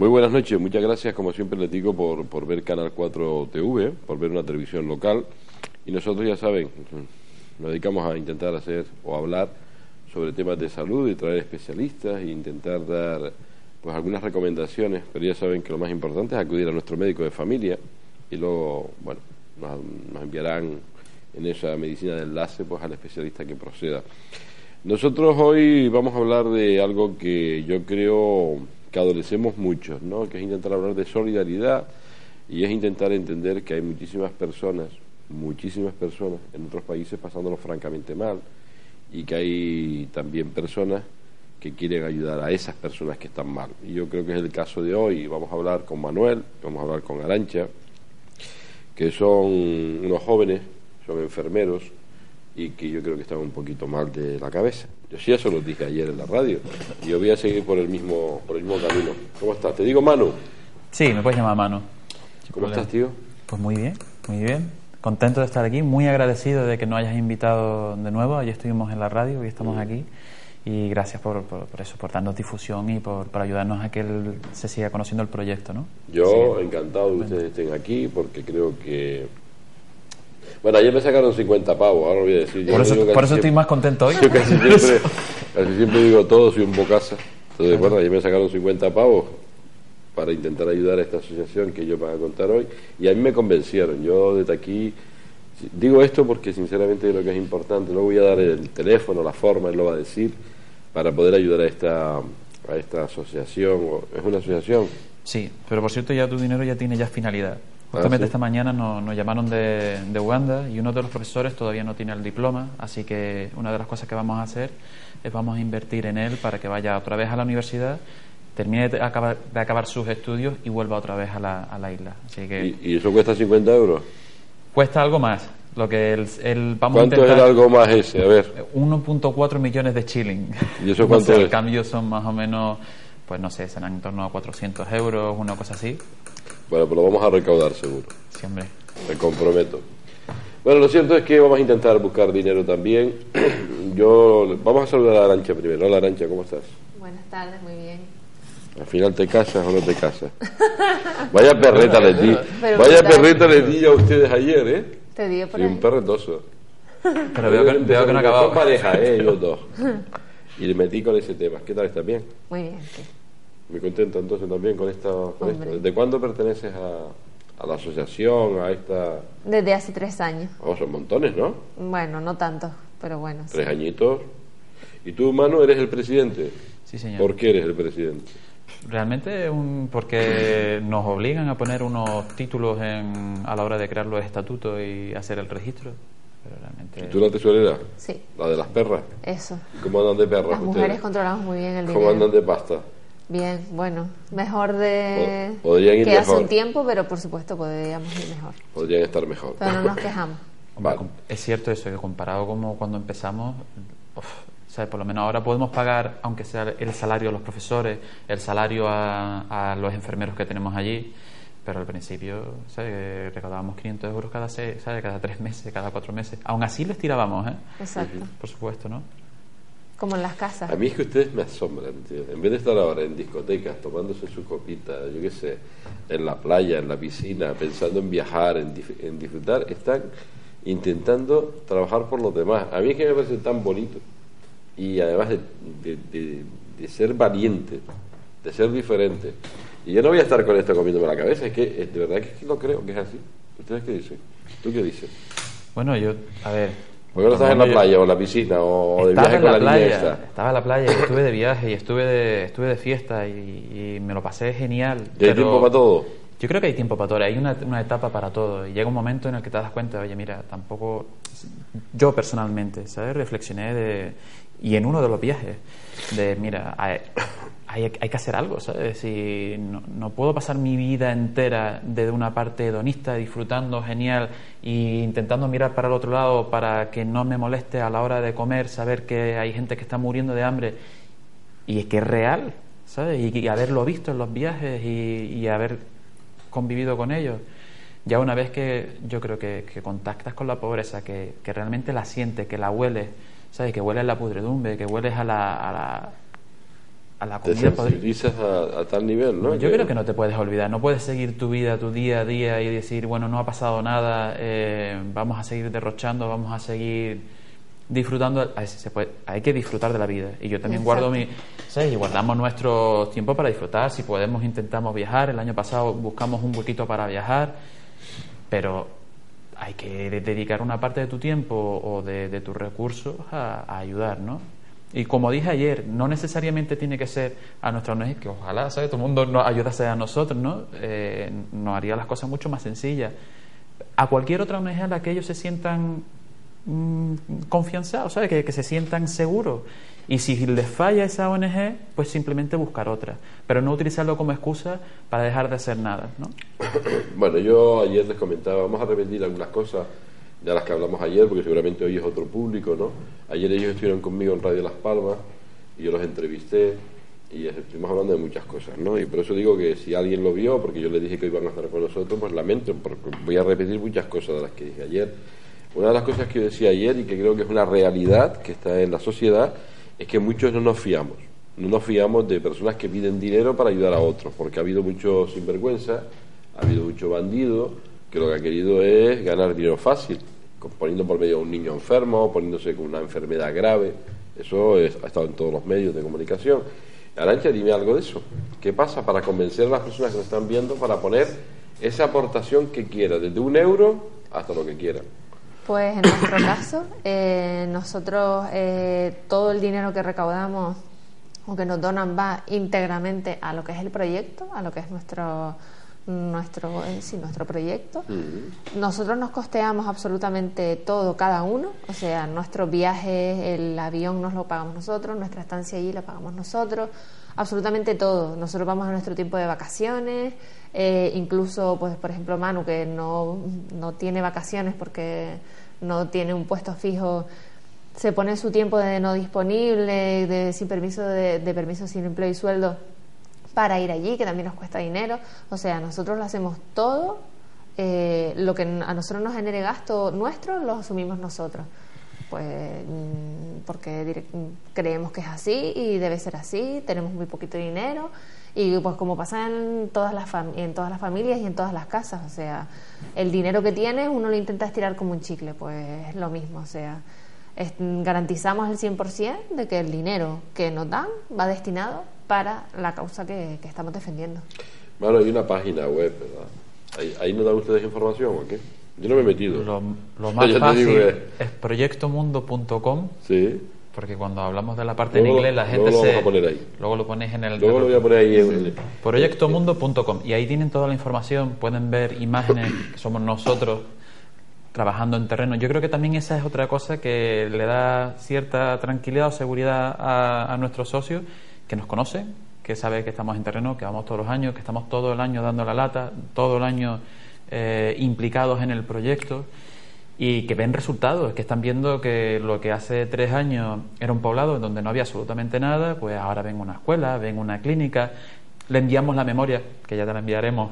Muy buenas noches, muchas gracias como siempre les digo por ver Canal 4 TV, por ver una televisión local, y nosotros ya saben, nos dedicamos a intentar hacer o hablar sobre temas de salud y traer especialistas e intentar dar pues algunas recomendaciones, pero ya saben que lo más importante es acudir a nuestro médico de familia y luego, bueno, nos enviarán en esa medicina de enlace pues al especialista que proceda. Nosotros hoy vamos a hablar de algo que yo creo que adolecemos muchos, ¿no? Que es intentar hablar de solidaridad y es intentar entender que hay muchísimas personas en otros países pasándolo francamente mal y que hay también personas que quieren ayudar a esas personas que están mal. Y yo creo que es el caso de hoy. Vamos a hablar con Manuel, vamos a hablar con Arantxa, que son unos jóvenes, son enfermeros y que yo creo que están un poquito mal de la cabeza. Yo sí eso lo dije ayer en la radio y yo voy a seguir por el mismo camino. ¿Cómo estás? ¿Te digo Manu? Sí, me puedes llamar Manu. ¿Cómo estás, tío? Pues muy bien, muy bien. Contento de estar aquí, muy agradecido de que nos hayas invitado de nuevo. Ayer estuvimos en la radio, hoy estamos aquí. Y gracias por eso, por darnos difusión y por ayudarnos a que se siga conociendo el proyecto, ¿no? Yo encantado de que ustedes estén aquí porque creo que... Bueno, ayer me sacaron 50 pavos, ahora lo voy a decir. Por eso estoy más contento hoy. Yo casi siempre digo todo, soy un bocasa. Entonces, bueno, ayer me sacaron 50 pavos para intentar ayudar a esta asociación que ellos van a contar hoy. Y a mí me convencieron. Yo desde aquí digo esto porque sinceramente creo que es importante. Luego voy a dar el teléfono, la forma, él lo va a decir, para poder ayudar a esta asociación. ¿Es una asociación? Sí, pero por cierto ya tu dinero ya tiene finalidad. Justamente ¿Sí? Esta mañana nos llamaron de Uganda y uno de los profesores todavía no tiene el diploma, así que una de las cosas que vamos a hacer es vamos a invertir en él para que vaya otra vez a la universidad, termine de acabar sus estudios y vuelva otra vez a la isla. Así que ¿Y eso cuesta 50 euros? Cuesta algo más. Lo que vamos ¿Cuánto a intentar, es el algo más ese? A ver. 1.4 millones de shilling. ¿Y eso cuánto es? El cambio son más o menos, pues no sé, serán en torno a 400 euros, una cosa así. Bueno, pues lo vamos a recaudar seguro. Sí, hombre. Me comprometo. Bueno, lo cierto es que vamos a intentar buscar dinero también. Vamos a saludar a Arantxa primero. Hola, Arantxa, ¿cómo estás? Buenas tardes, muy bien. Al final te casas o no te casas. Vaya perreta les di. Pero Vaya brutal. perreta les di a ustedes ayer, ¿eh? Te digo por Soy ahí. un perretoso. Pero veo que no ha acabado. Son pareja, ellos dos. Y le metí con ese tema. ¿Qué tal? ¿Estás bien? Muy bien, sí. Muy contento entonces también con esto. ¿Desde cuándo perteneces a la asociación, a esta...? Desde hace 3 años. Oh, son montones, ¿no? Bueno, no tanto, pero bueno. 3 añitos. ¿Y tú, Manu, eres el presidente? Sí, señor. ¿Por qué eres el presidente? Realmente porque nos obligan a poner unos títulos a la hora de crear los estatutos y hacer el registro. Pero realmente... ¿Y tú la tesorera? Sí, La de las perras. eso. ¿Cómo andan de perras Las mujeres ustedes? controlamos muy bien el ¿Cómo dinero. andan de pasta? Bien, bueno, mejor de Podrían ir que hace mejor. un tiempo, pero por supuesto podríamos ir mejor. Podrían estar mejor. Pero no nos quejamos. Hombre, Vale. es cierto eso, que comparado como cuando empezamos, ¿sabes? Por lo menos ahora podemos pagar, aunque sea el salario a los profesores, el salario a los enfermeros que tenemos allí, pero al principio, ¿sabes? Recaudábamos 500 euros ¿sabes? Cada 3 meses, cada 4 meses. Aún así les tirábamos, ¿eh? Exacto. Por supuesto, ¿no? Como en las casas. A mí es que ustedes me asombran, tío. En vez de estar ahora en discotecas, tomándose su copita, yo qué sé, en la playa, en la piscina, pensando en viajar, en disfrutar, están intentando trabajar por los demás. A mí es que me parece tan bonito. Y además de ser valiente, de ser diferente. Y yo no voy a estar con esto comiéndome la cabeza, es que de verdad que lo creo que es así. ¿Ustedes qué dicen? ¿Tú qué dices? Bueno, a ver... ¿Por qué no estás en la playa o en la piscina o de Estaba viaje en con la la niña playa, esta? estaba en la playa y estuve de viaje y estuve de fiesta y me lo pasé genial. ¿Y hay pero tiempo para todo? Yo creo que hay tiempo para todo, hay una etapa para todo y llega un momento en el que te das cuenta, oye, mira, tampoco... Yo personalmente, ¿sabes? Reflexioné y en uno de los viajes, mira, hay que hacer algo, ¿sabes? Si no puedo pasar mi vida entera desde una parte hedonista, disfrutando genial e intentando mirar para el otro lado para que no me moleste a la hora de comer, saber que hay gente que está muriendo de hambre y es que es real, ¿sabes? Y haberlo visto en los viajes y haber convivido con ellos. Ya una vez que yo creo que contactas con la pobreza, que realmente la sientes, que la hueles, ¿sabes? Que hueles la pudredumbre, que hueles a a la Te comida. sensibilizas a tal nivel, ¿no? Yo creo que no te puedes olvidar, no puedes seguir tu vida, tu día a día y decir, bueno, no ha pasado nada, vamos a seguir derrochando, vamos a seguir disfrutando. Hay que disfrutar de la vida. Y yo también Exacto. ¿sabes? Y guardamos nuestro tiempo para disfrutar. Si podemos, intentamos viajar. El año pasado buscamos un huequito para viajar, pero hay que dedicar una parte de tu tiempo o de tus recursos a ayudar, ¿no? Y como dije ayer, no necesariamente tiene que ser a nuestra ONG, que ojalá, ¿sabes? Todo el mundo nos ayudase a nosotros, ¿no? Nos haría las cosas mucho más sencillas. A cualquier otra ONG a la que ellos se sientan confianzados, ¿sabes? Que se sientan seguros. Y si les falla esa ONG, pues simplemente buscar otra. Pero no utilizarlo como excusa para dejar de hacer nada, ¿no? Bueno, yo ayer les comentaba, vamos a repetir algunas cosas de las que hablamos ayer, porque seguramente hoy es otro público, ¿no? Ayer ellos estuvieron conmigo en Radio Las Palmas y yo los entrevisté y estuvimos hablando de muchas cosas, ¿no? Y por eso digo que si alguien lo vio, porque yo les dije que iban a estar con nosotros, pues lamento, porque voy a repetir muchas cosas de las que dije ayer. Una de las cosas que yo decía ayer y que creo que es una realidad que está en la sociedad es que muchos no nos fiamos de personas que piden dinero para ayudar a otros, porque ha habido mucho sinvergüenza, ha habido mucho bandido que lo que ha querido es ganar dinero fácil, poniendo por medio a un niño enfermo, poniéndose con una enfermedad grave. Eso ha estado en todos los medios de comunicación. Arantxa, dime algo de eso. ¿Qué pasa para convencer a las personas que nos están viendo para poner esa aportación que quiera, desde 1 euro hasta lo que quiera? Pues en nuestro caso, nosotros todo el dinero que recaudamos o que nos donan va íntegramente a lo que es el proyecto, a lo que es nuestro proyecto. Nosotros nos costeamos absolutamente todo, cada uno, o sea, nuestros viajes, el avión nos lo pagamos nosotros, nuestra estancia allí la pagamos nosotros, absolutamente todo. Nosotros vamos a nuestro tiempo de vacaciones, incluso, pues, por ejemplo, Manu, que no tiene vacaciones porque no tiene un puesto fijo, se pone su tiempo de no disponible, sin permiso, de permiso sin empleo y sueldo, para ir allí, que también nos cuesta dinero. O sea, nosotros lo hacemos todo, lo que a nosotros nos genere gasto nuestro, lo asumimos nosotros. Pues porque creemos que es así y debe ser así, tenemos muy poquito dinero y pues como pasa en todas las familias y en todas las casas, o sea, el dinero que tienes uno lo intenta estirar como un chicle, pues es lo mismo, o sea, garantizamos el 100% de que el dinero que nos dan va destinado para la causa que estamos defendiendo. Bueno, hay una página web, ¿verdad? ¿Ahí nos dan ustedes información o qué? Yo no me he metido. Lo más fácil es proyectomundo.com. Sí. Porque cuando hablamos de la parte en inglés, la gente luego lo vamos a poner ahí. Luego lo pones en el... Luego lo voy a poner ahí. Proyectomundo.com. Y ahí tienen toda la información. Pueden ver imágenes que somos nosotros trabajando en terreno. Yo creo que también esa es otra cosa que le da cierta tranquilidad o seguridad a nuestros socios, que nos conocen, que saben que estamos en terreno, que vamos todos los años, que estamos todo el año dando la lata, todo el año implicados en el proyecto, y que ven resultados, que están viendo que lo que hace 3 años era un poblado donde no había absolutamente nada, pues ahora ven una escuela, ven una clínica. Le enviamos la memoria, que ya te la enviaremos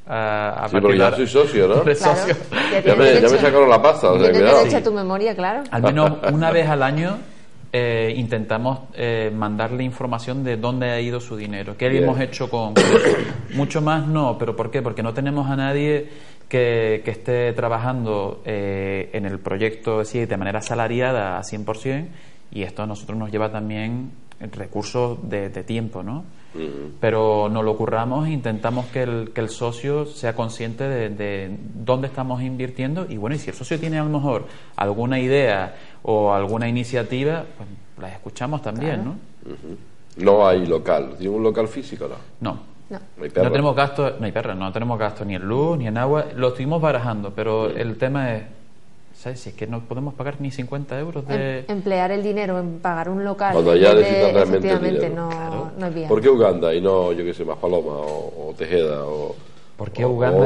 a sí, porque ya soy socio, ¿no? Claro, Socio. Ya me sacaron la pasta. O sea, tienes cuidado. derecho a tu memoria, claro. Al menos una vez al año intentamos mandarle información de dónde ha ido su dinero, qué hemos hecho con eso. Mucho más no, pero ¿por qué? Porque no tenemos a nadie que esté trabajando en el proyecto de manera asalariada a 100%, y esto a nosotros nos lleva también recursos de tiempo, ¿no? Pero no lo curramos e intentamos que el socio sea consciente de dónde estamos invirtiendo, y bueno, y si el socio tiene a lo mejor alguna idea o alguna iniciativa, pues las escuchamos también, claro. ¿no? No hay local. ¿Tiene un local físico, no? No. No. No hay perro. No tenemos gasto, no hay perra, no tenemos gasto ni en luz ni en agua. Lo estuvimos barajando, pero el tema es, ¿sabes? Si es que no podemos pagar ni 50 euros de... Emplear el dinero en pagar un local, Cuando ya necesitan realmente el efectivamente, dinero. no es viable. ¿Por qué Uganda y no, yo qué sé, más Paloma o Tejeda ¿Por qué Uganda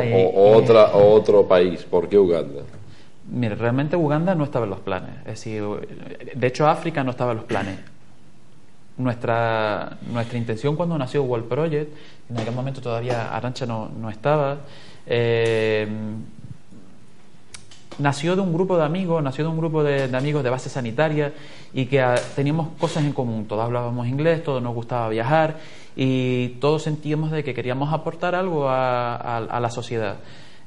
o otro país? ¿Por qué Uganda? Mira, realmente Uganda no estaba en los planes. Es decir, de hecho África no estaba en los planes. Nuestra intención cuando nació World Project, en aquel momento todavía Arantxa no estaba, nació de un grupo de amigos, de amigos de base sanitaria y que teníamos cosas en común. Todos hablábamos inglés, todos nos gustaba viajar y todos sentíamos de que queríamos aportar algo a la sociedad.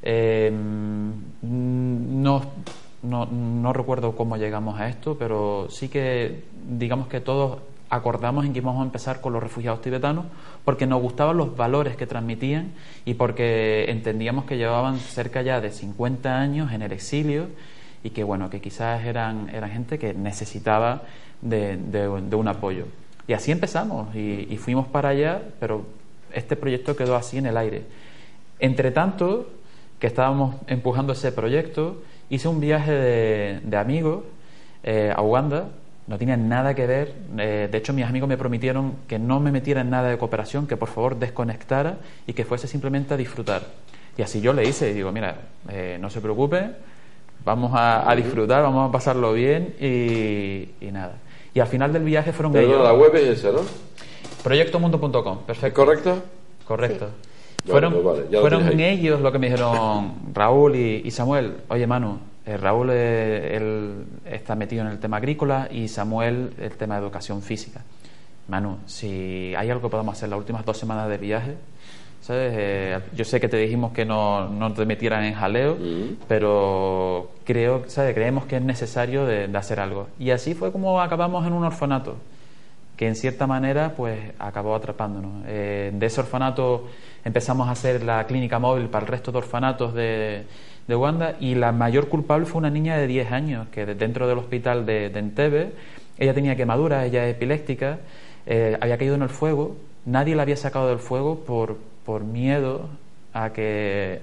No recuerdo cómo llegamos a esto, pero sí que digamos que todos acordamos en que íbamos a empezar con los refugiados tibetanos porque nos gustaban los valores que transmitían y porque entendíamos que llevaban cerca ya de 50 años en el exilio y que bueno, que quizás eran gente que necesitaba de un apoyo. Y así empezamos y fuimos para allá, pero este proyecto quedó así en el aire. Entre tanto que estábamos empujando ese proyecto, hice un viaje de amigos a Uganda. No tenía nada que ver. De hecho, mis amigos me prometieron que no me metiera en nada de cooperación, que por favor desconectara y que fuese simplemente a disfrutar. Y así yo le hice y digo, mira, no se preocupe, vamos a disfrutar, vamos a pasarlo bien y nada. Y al final del viaje fueron ellos. La web es esa, ¿no? Proyectomundo.com, perfecto. ¿Es correcto? Correcto. Sí. Fueron, vale, fueron ellos los que me dijeron, Raúl y Samuel, oye Manu, Raúl él está metido en el tema agrícola y Samuel el tema de educación física. Manu, si hay algo que podamos hacer las últimas 2 semanas de viaje, ¿sabes? Yo sé que te dijimos que no te metieran en jaleo, pero creemos que es necesario de hacer algo. Y así fue como acabamos en un orfanato, que en cierta manera pues acabó atrapándonos. De ese orfanato empezamos a hacer la clínica móvil para el resto de orfanatos de Uganda y la mayor culpable fue una niña de 10 años que dentro del hospital de Entebbe, ella tenía quemaduras, ella es epiléptica, había caído en el fuego, nadie la había sacado del fuego por miedo a que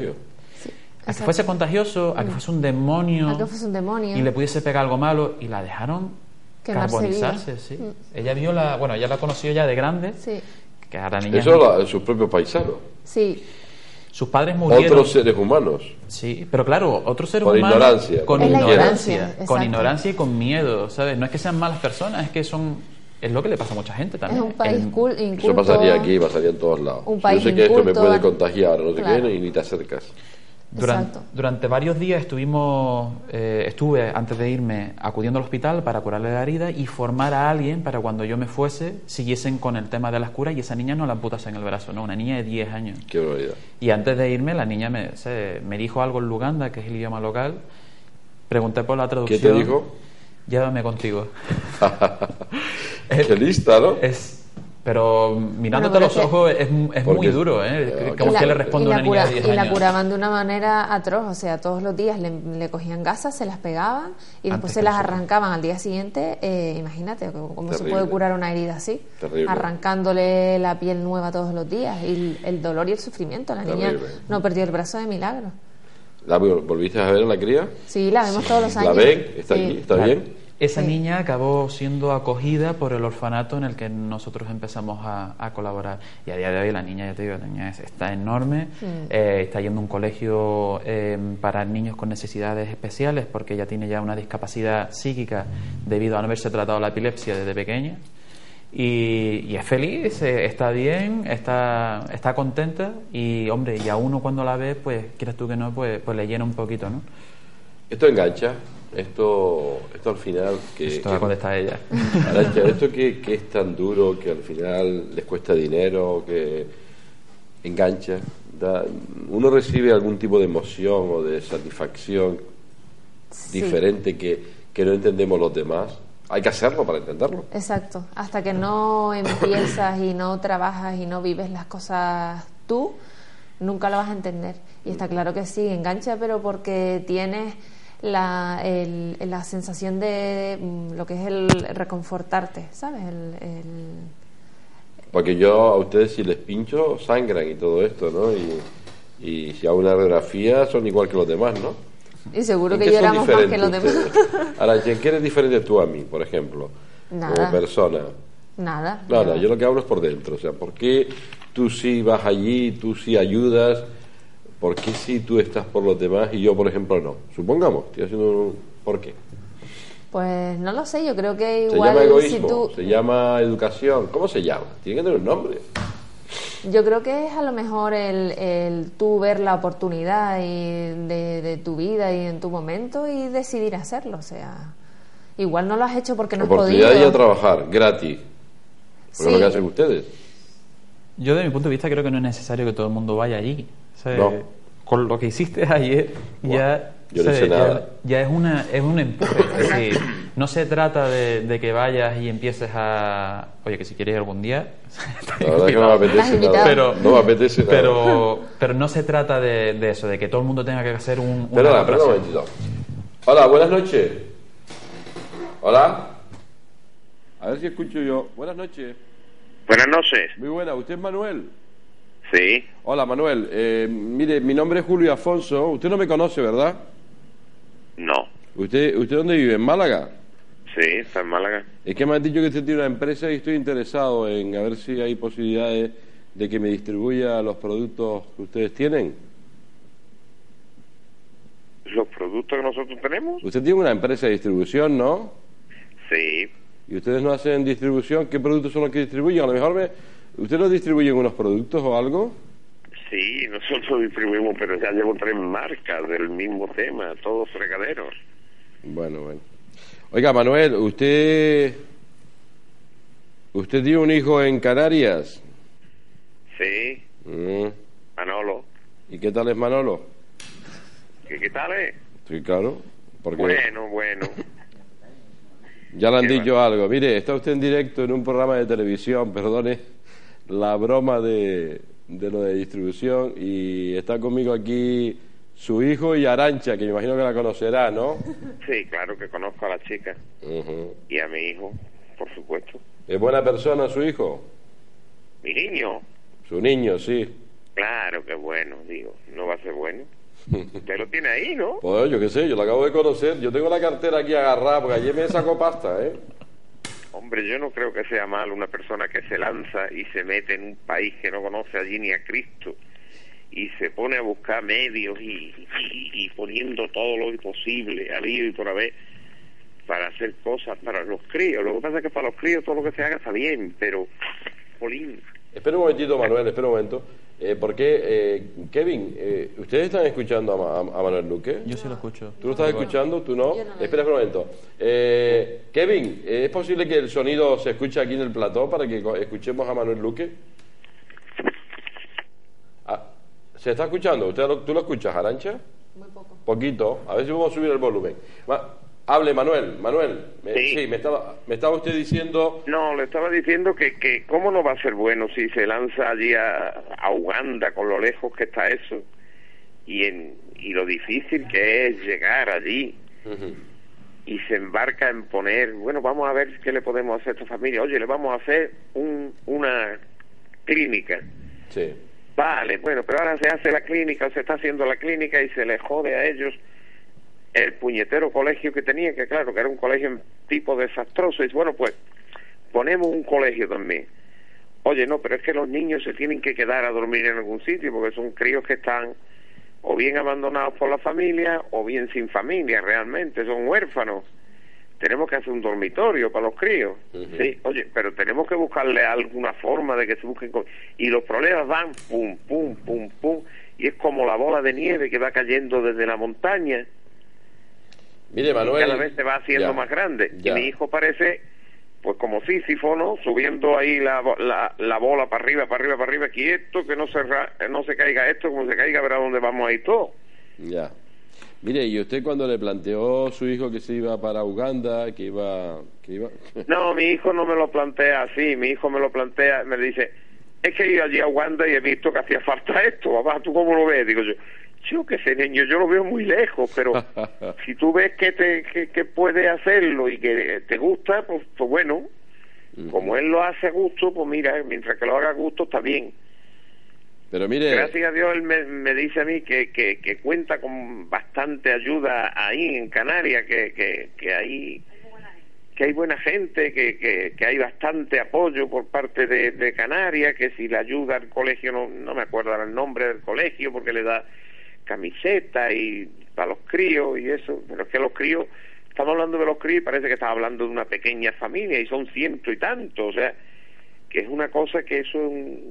fuese contagioso, a que fuese un demonio, y le pudiese pegar algo malo y la dejaron carbonizarse, sí. Ella vio ella la conoció ya de grande, sí. Que ahora niña sus propios paisanos. Sí. Sus padres murieron. Otros seres humanos. Sí, pero claro, otros seres humanos. Con ignorancia. Con exacto. Ignorancia y con miedo, ¿sabes? No es que sean malas personas, es que es lo que le pasa a mucha gente también. Es un país inculto. Eso pasaría aquí, pasaría en todos lados. Un país yo sé que esto me puede inculto, contagiar, no sé claro. qué, y ni te acercas. Durante varios días estuve, antes de irme, acudiendo al hospital para curarle la herida y formar a alguien para cuando yo me fuese, siguiesen con el tema de las curas y esa niña no la amputase en el brazo, no, una niña de 10 años. Qué barbaridad. Y antes de irme, la niña me dijo algo en Luganda, que es el idioma local. Pregunté por la traducción. ¿Qué te dijo? Llévame contigo. Qué lista, ¿no? Pero mirándote a los ojos es muy duro, ¿eh? Como que le responde a una niña de 10 años. Y la curaban de una manera atroz, o sea, todos los días le cogían gasas, se las pegaban y después se las arrancaban al día siguiente. Imagínate, ¿cómo se puede curar una herida así? Terrible. Arrancándole la piel nueva todos los días y el dolor y el sufrimiento. La niña no perdió el brazo de milagro. ¿La volviste a ver en la cría? Sí, la vemos todos los años. ¿La ven? ¿Está aquí? ¿Está bien? Esa niña acabó siendo acogida por el orfanato en el que nosotros empezamos a colaborar. Y a día de hoy la niña, ya te digo, la niña está enorme, está yendo a un colegio para niños con necesidades especiales porque ella tiene ya una discapacidad psíquica debido a no haberse tratado la epilepsia desde pequeña. Y es feliz, está bien, está contenta y, hombre, y a uno cuando la ve, pues, quieras tú que no, pues le llena un poquito, ¿no? Esto engancha. Esto al final esto va a contestar ella. Arantxa, esto que es tan duro, que al final les cuesta dinero, que engancha, uno recibe algún tipo de emoción o de satisfacción diferente que no entendemos los demás. Hay que hacerlo para entenderlo. Exacto, hasta que no empiezas y no trabajas y no vives las cosas tú, nunca lo vas a entender. Y está claro que sí, engancha, pero porque tienes la sensación de lo que es el reconfortarte, ¿sabes? Porque yo a ustedes si les pincho sangran y todo esto, ¿no? Y si hago una radiografía son igual que los demás, ¿no? Y seguro que lloramos más que los demás. Arantxa, ¿en qué eres diferente tú a mí, por ejemplo? Nada. Como persona. Nada. Nada, yo lo que hablo es por dentro, o sea, ¿por qué tú sí vas allí, tú sí ayudas? ¿Por qué si tú estás por los demás y yo, por ejemplo, no? Supongamos, estoy haciendo un... ¿Por qué? Pues no lo sé, yo creo que Se igual llama egoísmo, si tú... se llama educación, ¿cómo se llama? Tiene que tener un nombre. Yo creo que es a lo mejor el tú ver la oportunidad de tu vida y en tu momento y decidir hacerlo. O sea, igual no lo has hecho porque no has Oportunidad podido. de ir a trabajar, gratis. Porque es lo que Sí. hacen ustedes. Yo, de mi punto de vista, creo que no es necesario que todo el mundo vaya allí. ¿Sabes? No. Con lo que hiciste ayer, ya, yo no ¿sabes? hice nada. Ya es un empuje. Es decir, no se trata de que vayas y empieces a... Oye, que si quieres algún día... La verdad es que no me Estás apetece invitado. nada. Pero- no me apetece nada. Pero no se trata de eso, de que todo el mundo tenga que hacer una Perdona, un operación. momentito. Hola, buenas noches. Hola. A ver si escucho yo. Buenas noches. Buenas noches. Muy buena. ¿Usted es Manuel? Sí, Hola, Manuel. Mire, mi nombre es Julio Afonso. Usted no me conoce, ¿verdad? no. ¿Usted dónde vive? ¿En Málaga? Sí, está en Málaga. Es que me han dicho que usted tiene una empresa y estoy interesado en a ver si hay posibilidades de que me distribuya los productos que ustedes tienen. ¿Los productos que nosotros tenemos? Usted tiene una empresa de distribución, ¿no? Sí. Y ustedes no hacen distribución. ¿Qué productos son los que distribuyen? A lo mejor ¿ustedes nos distribuyen unos productos o algo? Sí, nosotros distribuimos, pero ya llevo 3 marcas del mismo tema, todos fregaderos. Bueno. Oiga, Manuel, ¿usted tiene un hijo en Canarias? Sí, Mm. Manolo. ¿Y qué tal es Manolo? ¿Qué tal es? Sí, claro. Porque Bueno. ya le han Qué dicho algo. Mire, está usted en directo en un programa de televisión, perdone la broma de lo de distribución, y está conmigo aquí su hijo y Arancha, que me imagino que la conocerá, ¿no? Sí, claro que conozco a la chica Ujú. y a mi hijo, por supuesto. ¿Es buena persona su hijo? Mi niño, Su niño, sí. claro que bueno, digo, no va a ser bueno. Usted lo tiene ahí, ¿no? Pues yo qué sé, yo lo acabo de conocer. Yo tengo la cartera aquí agarrada, porque ayer me sacó pasta, ¿eh? Hombre, yo no creo que sea mal una persona que se lanza y se mete en un país que no conoce allí ni a Cristo y se pone a buscar medios y poniendo todo lo posible, habido y por haber, para hacer cosas para los críos. Lo que pasa es que para los críos todo lo que se haga está bien, pero, jolín, Espera un momentito, Manuel, espera un momento. Porque, Kevin, ¿ustedes están escuchando a Manuel Luque? Yo sí lo escucho. ¿Tú lo estás escuchando? ¿Tú no? Yo no lo Espera un momento. Kevin, ¿es posible que el sonido se escuche aquí en el plató para que escuchemos a Manuel Luque? Ah, ¿se está escuchando? ¿Tú lo escuchas, Arancha? Muy poco. Poquito. A ver si podemos subir el volumen. Hable, Manuel. Sí. Sí, me estaba usted diciendo... no, le estaba diciendo que cómo no va a ser bueno si se lanza allí a Uganda con lo lejos que está eso y lo difícil que es llegar allí. Ujú. Y se embarca en poner, bueno, vamos a ver qué le podemos hacer a esta familia. Oye, le vamos a hacer una clínica. Sí. Vale, bueno, pero ahora se hace la clínica, se está haciendo la clínica y se les jode a ellos el puñetero colegio que tenía, que claro, que era un colegio tipo desastroso. Y bueno, pues ponemos un colegio también. Oye, no, pero es que los niños se tienen que quedar a dormir en algún sitio porque son críos que están o bien abandonados por la familia o bien sin familia realmente, son huérfanos. Tenemos que hacer un dormitorio para los críos. Ujú. Sí, oye, pero tenemos que buscarle alguna forma de que se busquen y los problemas van pum, pum, pum, pum, y es como la bola de nieve que va cayendo desde la montaña Mire, y Manuel... cada vez se va haciendo Ya, más grande. ya. Y mi hijo parece pues como Sísifo, ¿no? Subiendo ahí la bola para arriba, quieto, que no se caiga esto, como se caiga, verá dónde vamos a ir todos. Ya. Mire, ¿y usted cuando le planteó a su hijo que se iba para Uganda, que iba... No, mi hijo no me lo plantea así, mi hijo me lo plantea, me dice, es que he ido allí a Uganda y he visto que hacía falta esto, papá, ¿tú cómo lo ves? Digo yo qué sé, niño, yo lo veo muy lejos, pero si tú ves que puedes hacerlo y que te gusta, pues bueno, como él lo hace a gusto, pues mira, mientras que lo haga a gusto está bien. Pero mire... Gracias a Dios él me dice a mí que cuenta con bastante ayuda ahí en Canarias, que hay buena gente, que hay bastante apoyo por parte de Canarias, que si le ayuda al colegio, no me acuerdo el nombre del colegio, porque le da camiseta y para los críos y eso, pero es que los críos, estamos hablando de los críos y parece que estamos hablando de una pequeña familia y son 100 y tantos, o sea, que es una cosa que eso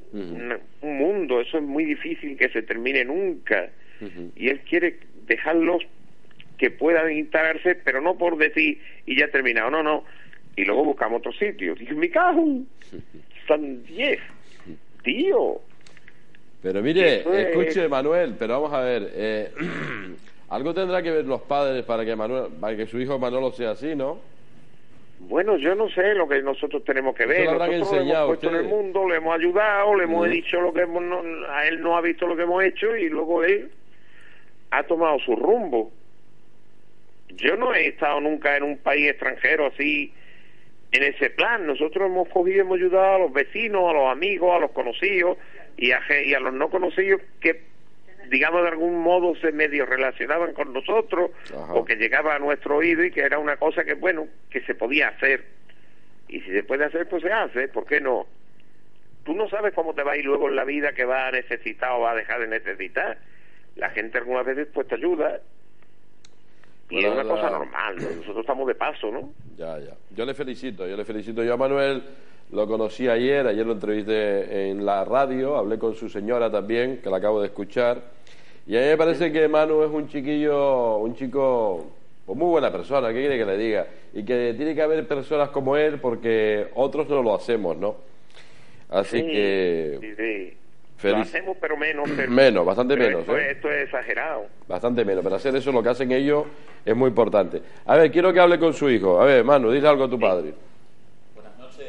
un mundo, eso es muy difícil que se termine nunca. Y él quiere dejarlos que puedan instalarse, pero no por decir y ya he terminado, no, y luego buscamos otro sitio. Digo, me cago son 10, tío. Pero mire, escuche, Manuel, pero vamos a ver, algo tendrá que ver los padres para que su hijo Manolo sea así, ¿no? Bueno, yo no sé lo que nosotros tenemos que ver. Nosotros lo hemos puesto en el mundo, le hemos ayudado, le hemos dicho lo que a él no ha visto lo que hemos hecho, y luego él ha tomado su rumbo. Yo no he estado nunca en un país extranjero así, en ese plan. Nosotros hemos cogido y hemos ayudado a los vecinos, a los amigos, a los conocidos y a los no conocidos que, digamos, de algún modo se medio relacionaban con nosotros. Ajá. O que llegaba a nuestro oído y que era una cosa que, bueno, que se podía hacer. Y si se puede hacer, pues se hace. ¿Por qué no? Tú no sabes cómo te va a ir luego en la vida, que va a necesitar o va a dejar de necesitar. La gente algunas veces pues te ayuda. Y es una cosa normal, ¿no? Nosotros estamos de paso, ¿no? Ya. Yo le felicito. Yo a Manuel lo conocí ayer lo entrevisté en la radio, hablé con su señora también, que la acabo de escuchar, y a mí me parece que Manu es un chico pues muy buena persona, ¿qué quiere que le diga? Y que tiene que haber personas como él, porque otros no lo hacemos, ¿no? Así que... Sí. Lo hacemos, pero menos. Bastante menos. Esto es exagerado. Bastante menos, pero hacer eso, lo que hacen ellos, es muy importante. A ver, quiero que hable con su hijo. A ver, Manu, dile algo a tu padre. Buenas noches.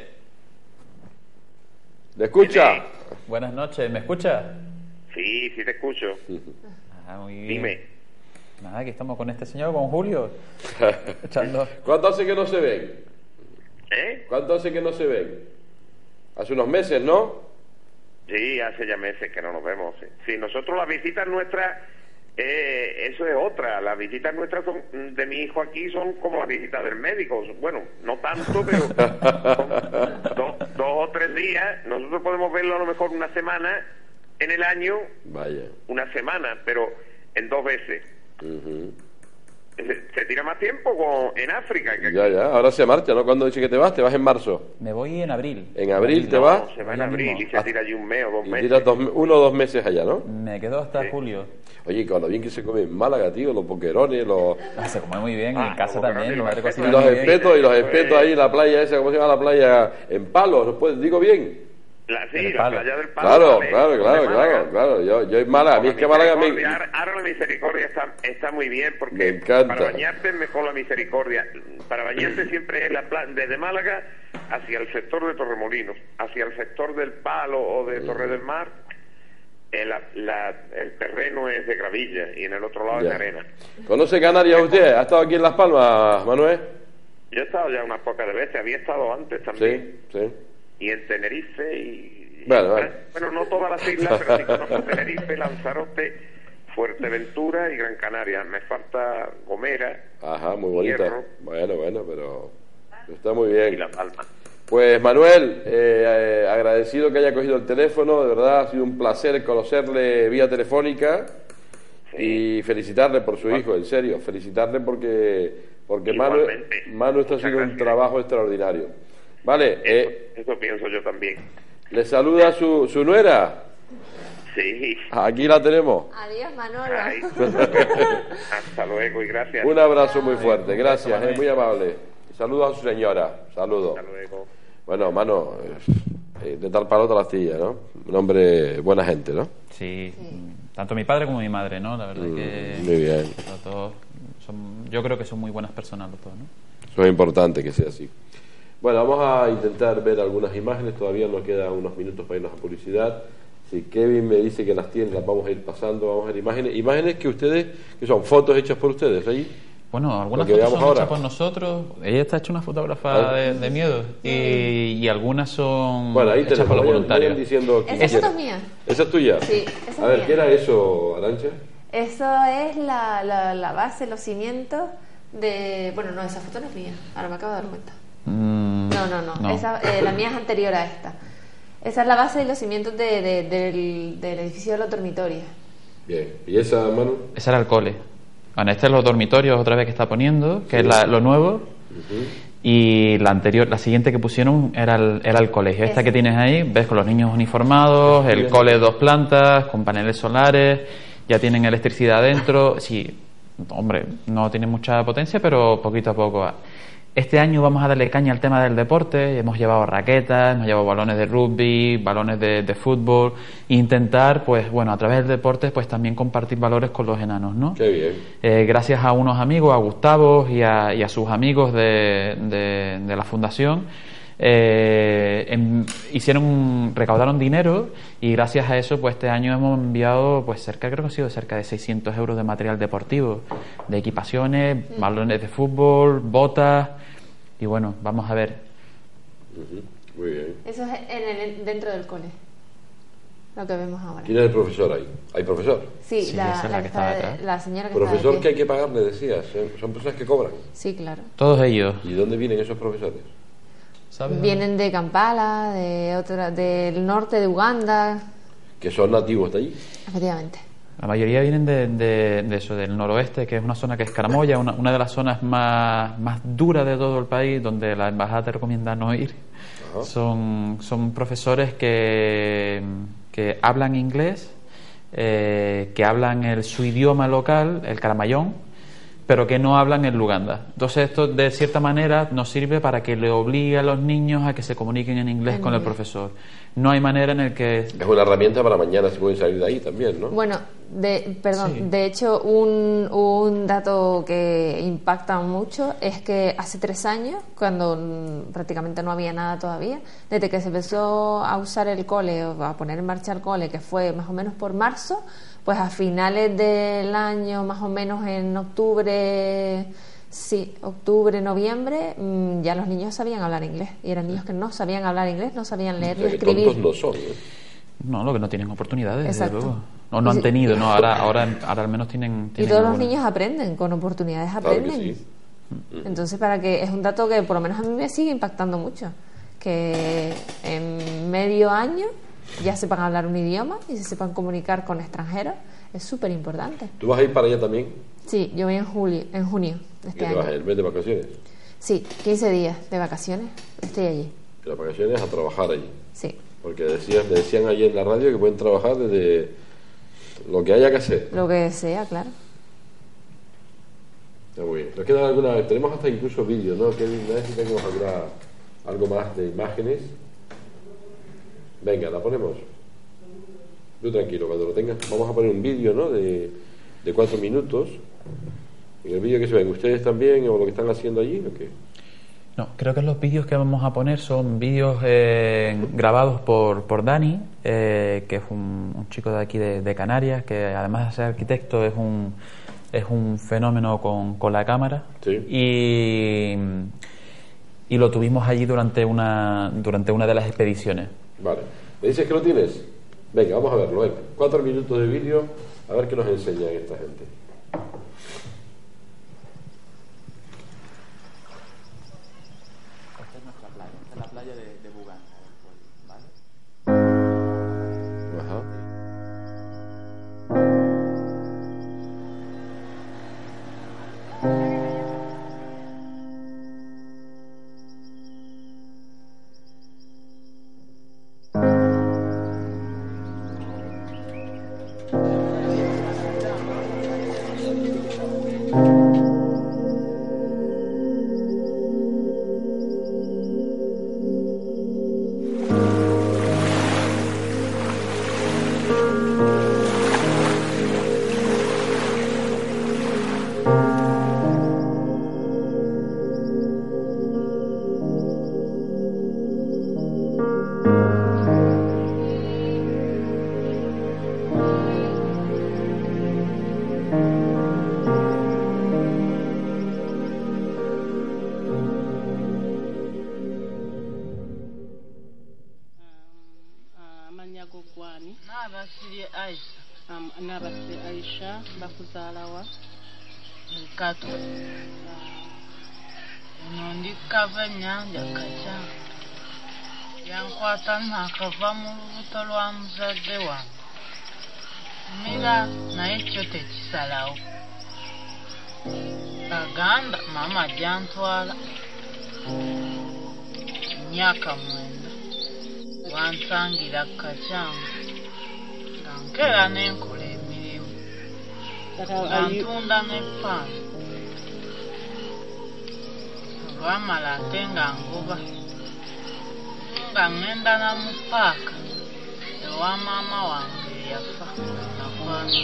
¿Le escucha? Buenas noches, ¿me escucha? Sí, te escucho. Muy bien. Dime. Nada, aquí estamos con este señor, con Julio. Echando... ¿Cuánto hace que no se ven? ¿Cuánto hace que no se ven? Hace unos meses, ¿no? Sí, hace ya meses que no nos vemos. Sí, nosotros las visitas nuestras, eso es otra. Las visitas nuestras de mi hijo aquí son como las visitas del médico. Bueno, no tanto, pero son 2 o 3 días. Nosotros podemos verlo a lo mejor una semana en el año. Vaya. Una semana, pero en 2 veces. Se tira más tiempo en África que aquí. Ya, ahora se marcha, ¿no? ¿Cuándo dice que te vas? ¿Te vas en marzo? Me voy en abril. ¿En abril te vas? Se va en abril y se tira allí un mes o 2 meses. Y tiras 1 o 2 meses allá, ¿no? Me quedo hasta julio. Oye, con lo bien que se come en Málaga, tío, los boquerones, se come muy bien, en casa también. Y los espetos ahí, la playa esa, ¿cómo se llama la playa? En Palos, ¿digo bien? La playa del Palo. Claro. Yo en Málaga, a mí es que Málaga ahora la Misericordia está muy bien, porque me encanta. Para bañarte es mejor la Misericordia. Para bañarte siempre es la playa, desde Málaga hacia el sector de Torremolinos, hacia el sector del Palo o de Torre del Mar, el terreno es de gravilla y en el otro lado es de arena. ¿Conoce Canarias usted? ¿Ha estado aquí en Las Palmas, Manuel? Yo he estado ya unas pocas de veces, había estado antes también. Sí. Y en Tenerife bueno, no todas las islas, pero sí conozco Tenerife, Lanzarote, Fuerteventura y Gran Canaria. Me falta Gomera. Ajá, muy bonita. Hierro, bueno, pero está muy bien. Y La Palma. Pues Manuel, agradecido que haya cogido el teléfono, de verdad ha sido un placer conocerle vía telefónica. Sí. Y felicitarle por su hijo, en serio, felicitarle porque Manu está haciendo un trabajo extraordinario. Vale, eso pienso yo también. ¿Le saluda su nuera? Sí. Aquí la tenemos. Adiós, Manolo. Hasta luego y gracias. Un abrazo muy fuerte, gracias, muy amable. Saludos a su señora, saludos. Hasta luego. Bueno, Mano, de tal palo tal astilla, ¿no? Un hombre, buena gente, ¿no? Sí, tanto mi padre como mi madre, ¿no? La verdad que... Muy bien. Todos yo creo que son muy buenas personas los dos, ¿no? Eso es importante que sea así. Bueno, vamos a intentar ver algunas imágenes, todavía nos quedan unos minutos para irnos a publicidad. Si Kevin me dice que las tiene, las vamos a ir pasando, vamos a ver imágenes que ustedes, que son fotos hechas por ustedes, ahí. Bueno, algunas fotos son hechas por nosotros. Ella está hecha una fotógrafa de miedo y algunas son hechas por los voluntarios. Esa foto es mía. ¿Esa es tuya? Sí, esa es mía. A ver, ¿qué era eso, Arantxa? Eso es la base, los cimientos de... Bueno, no, esa foto no es mía, ahora me acabo de dar cuenta. No. Esa, la mía es anterior a esta. Esa es la base y los cimientos del edificio de los dormitorios. Bien. ¿Y esa, Manu? Esa era el cole. Bueno, este es los dormitorios otra vez que está poniendo, que es lo nuevo. y la siguiente que pusieron era el colegio. Esta que tienes ahí, ves, con los niños uniformados, el cole de 2 plantas, con paneles solares, ya tienen electricidad dentro. Sí, hombre, no tiene mucha potencia, pero poquito a poco va. Este año vamos a darle caña al tema del deporte. Hemos llevado raquetas, hemos llevado balones de rugby, balones de fútbol, e intentar, pues bueno, a través del deporte, pues también compartir valores con los enanos, ¿no? Qué bien. Gracias a unos amigos, a Gustavo y a sus amigos de la fundación, recaudaron dinero, y gracias a eso, pues este año hemos enviado, pues creo que ha sido cerca de 600 euros de material deportivo, de equipaciones, balones de fútbol, botas, y bueno, vamos a ver. Muy bien. Eso es dentro del cole, lo que vemos ahora. ¿Quién es el profesor ahí? ¿Hay profesor? Sí, Sí, esa es la que está detrás. la señora que ¿Profesor está que hay que pagarle, decías? ¿Son personas que cobran? Sí, claro. Todos ellos. ¿Y dónde vienen esos profesores? ¿Sabes? Vienen de Kampala, del norte de Uganda. ¿Que son nativos de allí? Efectivamente. La mayoría vienen de eso, del noroeste, que es una zona que es Caramoya, una de las zonas más duras de todo el país, donde la embajada te recomienda no ir. Ajá. Son profesores que hablan inglés, que hablan su idioma local, el caramayón, pero que no hablan el luganda. Entonces esto, de cierta manera, nos sirve para que le obligue a los niños a que se comuniquen en inglés con el profesor. No hay manera en el que... Es una herramienta para mañana, si pueden salir de ahí también, ¿no? Bueno, Sí. de hecho, un dato que impacta mucho es que hace 3 años, cuando prácticamente no había nada todavía, desde que se empezó a usar el cole, o a poner en marcha el cole, que fue más o menos por marzo, pues a finales del año, más o menos en octubre, noviembre, ya los niños sabían hablar inglés. Y eran niños que no sabían hablar inglés, no sabían leer O sea, ni que escribir. tontos no son, ¿eh? No, lo que no tienen oportunidades, desde Exacto. luego. No han tenido, ¿no? Ahora al menos tienen Y todos los alguna. niños aprenden, con oportunidades Claro aprenden. que sí. Entonces, es un dato que por lo menos a mí me sigue impactando mucho, que en medio año ya sepan hablar un idioma y se sepan comunicar con extranjeros. Es súper importante. ¿Tú vas a ir para allá también? Sí, yo voy en junio de este ¿Y te vas año. el mes de vacaciones? Sí, 15 días de vacaciones, estoy allí. Y las vacaciones a trabajar allí. Sí, Porque decían allí en la radio que pueden trabajar desde lo que haya que hacer. lo que sea, claro. Está muy bien. Nos quedan algunas, tenemos hasta incluso vídeos, ¿no? Que a ver si tenemos algo más de imágenes. Venga, la ponemos. Tú tranquilo, cuando lo tengas. Vamos a poner un vídeo, ¿no? De 4 minutos. ¿En el vídeo que se ven ustedes también o lo que están haciendo allí o qué? No, creo que los vídeos que vamos a poner son vídeos grabados por Dani, que es un chico de aquí de Canarias, que además de ser arquitecto es un fenómeno con la cámara. Sí. Y lo tuvimos allí durante una de las expediciones. Vale. ¿Me dices que lo tienes? Venga, vamos a verlo. Venga. 4 minutos de vídeo, a ver qué nos enseñan esta gente. Esta es nuestra playa, esta es la playa de Buganda, ¿vale? Ajá. Gwani n'abasiri Aisha bakuzaalawa Kato ndi kava ennyanja kaca yankwata nakava mu lubuto lwa muzadde wange mira naye kyo tekisalawo aganda maama gyantwala myaka 9 wansangira kacyangu nga nkera n'enkola emirimu nga ntunda n'eppaano olwamala ate nga ngoba nga ngenda na mu paaka ewa maama wange eyafa nafaana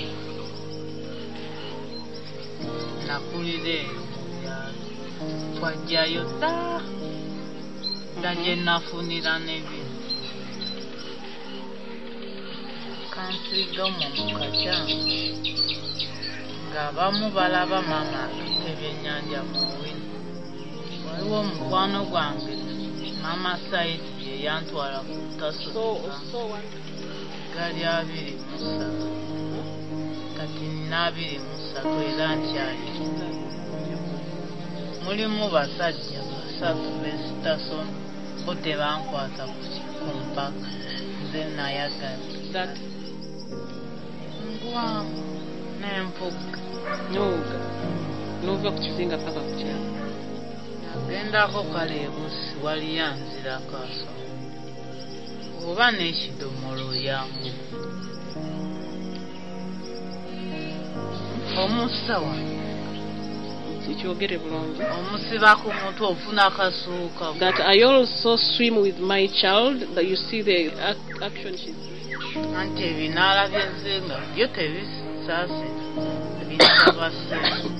nakulira eyo mu byalo twajjayo dda nga gye nafunira n'ebintu kansigamu mu kacyangu ng'abamu balaba maama atutte ebyennyanja mu wino waliwo omukwano gwange maama saidi ye yantwala ku tasosa gali 23 kati nina 23 era nkyali mulimu basajja 3 b'esitasoni bo tebankwata ku mpaka nze nayagala ngwamu n'empuga n'ova ku kizinga paka ku kyalo nagendako kale ebusi waliyanzira kaso oba n'ekidomolo yangu omussa wange kikyogere bulungi omusiba ku mutwe ofuna akasuuka that I also swim with my child that you see the action she's doing anti ebinaala byenzenga byo tebisaase bitabase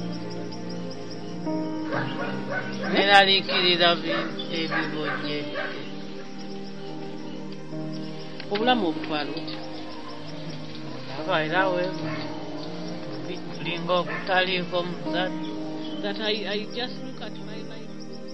neraliikirira ebibojjedde obulamu obutwala otya aba era weebu linga okutaliiko muzadde that I just look at my life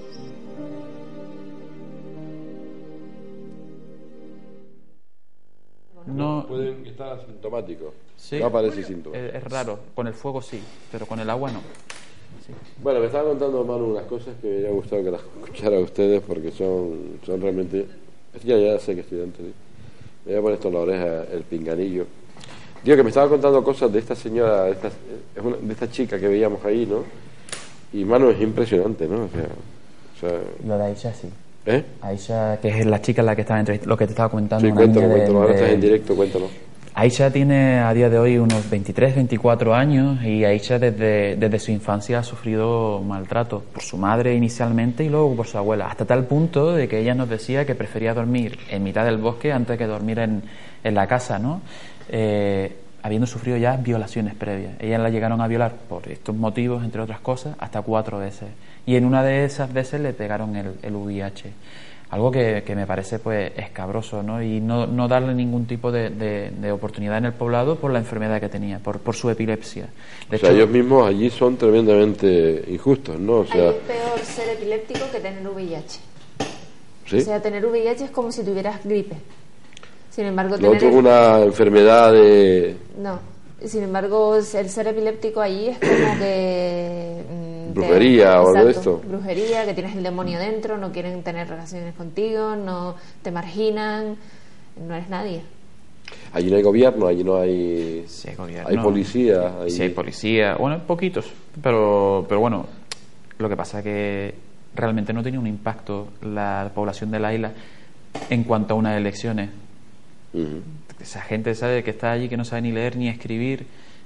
No, pueden estar asintomáticos. sí, No aparece síntoma. es raro. Con el fuego sí, pero con el agua no. Sí. Bueno, me estaba contando Manu unas cosas que me hubiera gustado que las escuchara a ustedes porque son realmente... Ya sé que estoy antes, ¿sí? Me voy a poner esto en la oreja, el pinganillo. Digo que me estaba contando cosas de esta señora, de esta chica que veíamos ahí, ¿no? Y Manu es impresionante, ¿no? O sea, Lo de Aisha sí. ¿eh? Aisha, que es la chica la que estaba lo que te estaba comentando. Sí, una niña cuéntalo, ahora estás en directo, cuéntalo. Aisha tiene a día de hoy unos 23, 24 años y Aisha desde su infancia ha sufrido maltrato por su madre inicialmente y luego por su abuela, hasta tal punto de que ella nos decía que prefería dormir en mitad del bosque antes que dormir en la casa, ¿no? Habiendo sufrido ya violaciones previas. Ella la llegaron a violar por estos motivos, entre otras cosas, hasta 4 veces. Y en una de esas veces le pegaron el VIH. Algo que me parece pues escabroso, ¿no? Y no darle ningún tipo de oportunidad en el poblado por la enfermedad que tenía, por su epilepsia. De hecho, ellos mismos allí son tremendamente injustos, ¿no? O sea, es peor ser epiléptico que tener VIH. ¿sí? O sea, tener VIH es como si tuvieras gripe. Sin embargo, Lo otro es una enfermedad de... No. Sin embargo, el ser epiléptico allí es como que... brujería o algo de esto. Brujería, que tienes el demonio dentro, no quieren tener relaciones contigo, no te marginan, no eres nadie. Allí no hay gobierno, allí no hay... sí, hay gobierno, hay policía. Sí, hay policía. Bueno, poquitos, pero bueno, lo que pasa es que realmente no tiene un impacto la población de la isla en cuanto a unas elecciones. Uh-huh. Esa gente sabe que está allí, que no sabe ni leer ni escribir,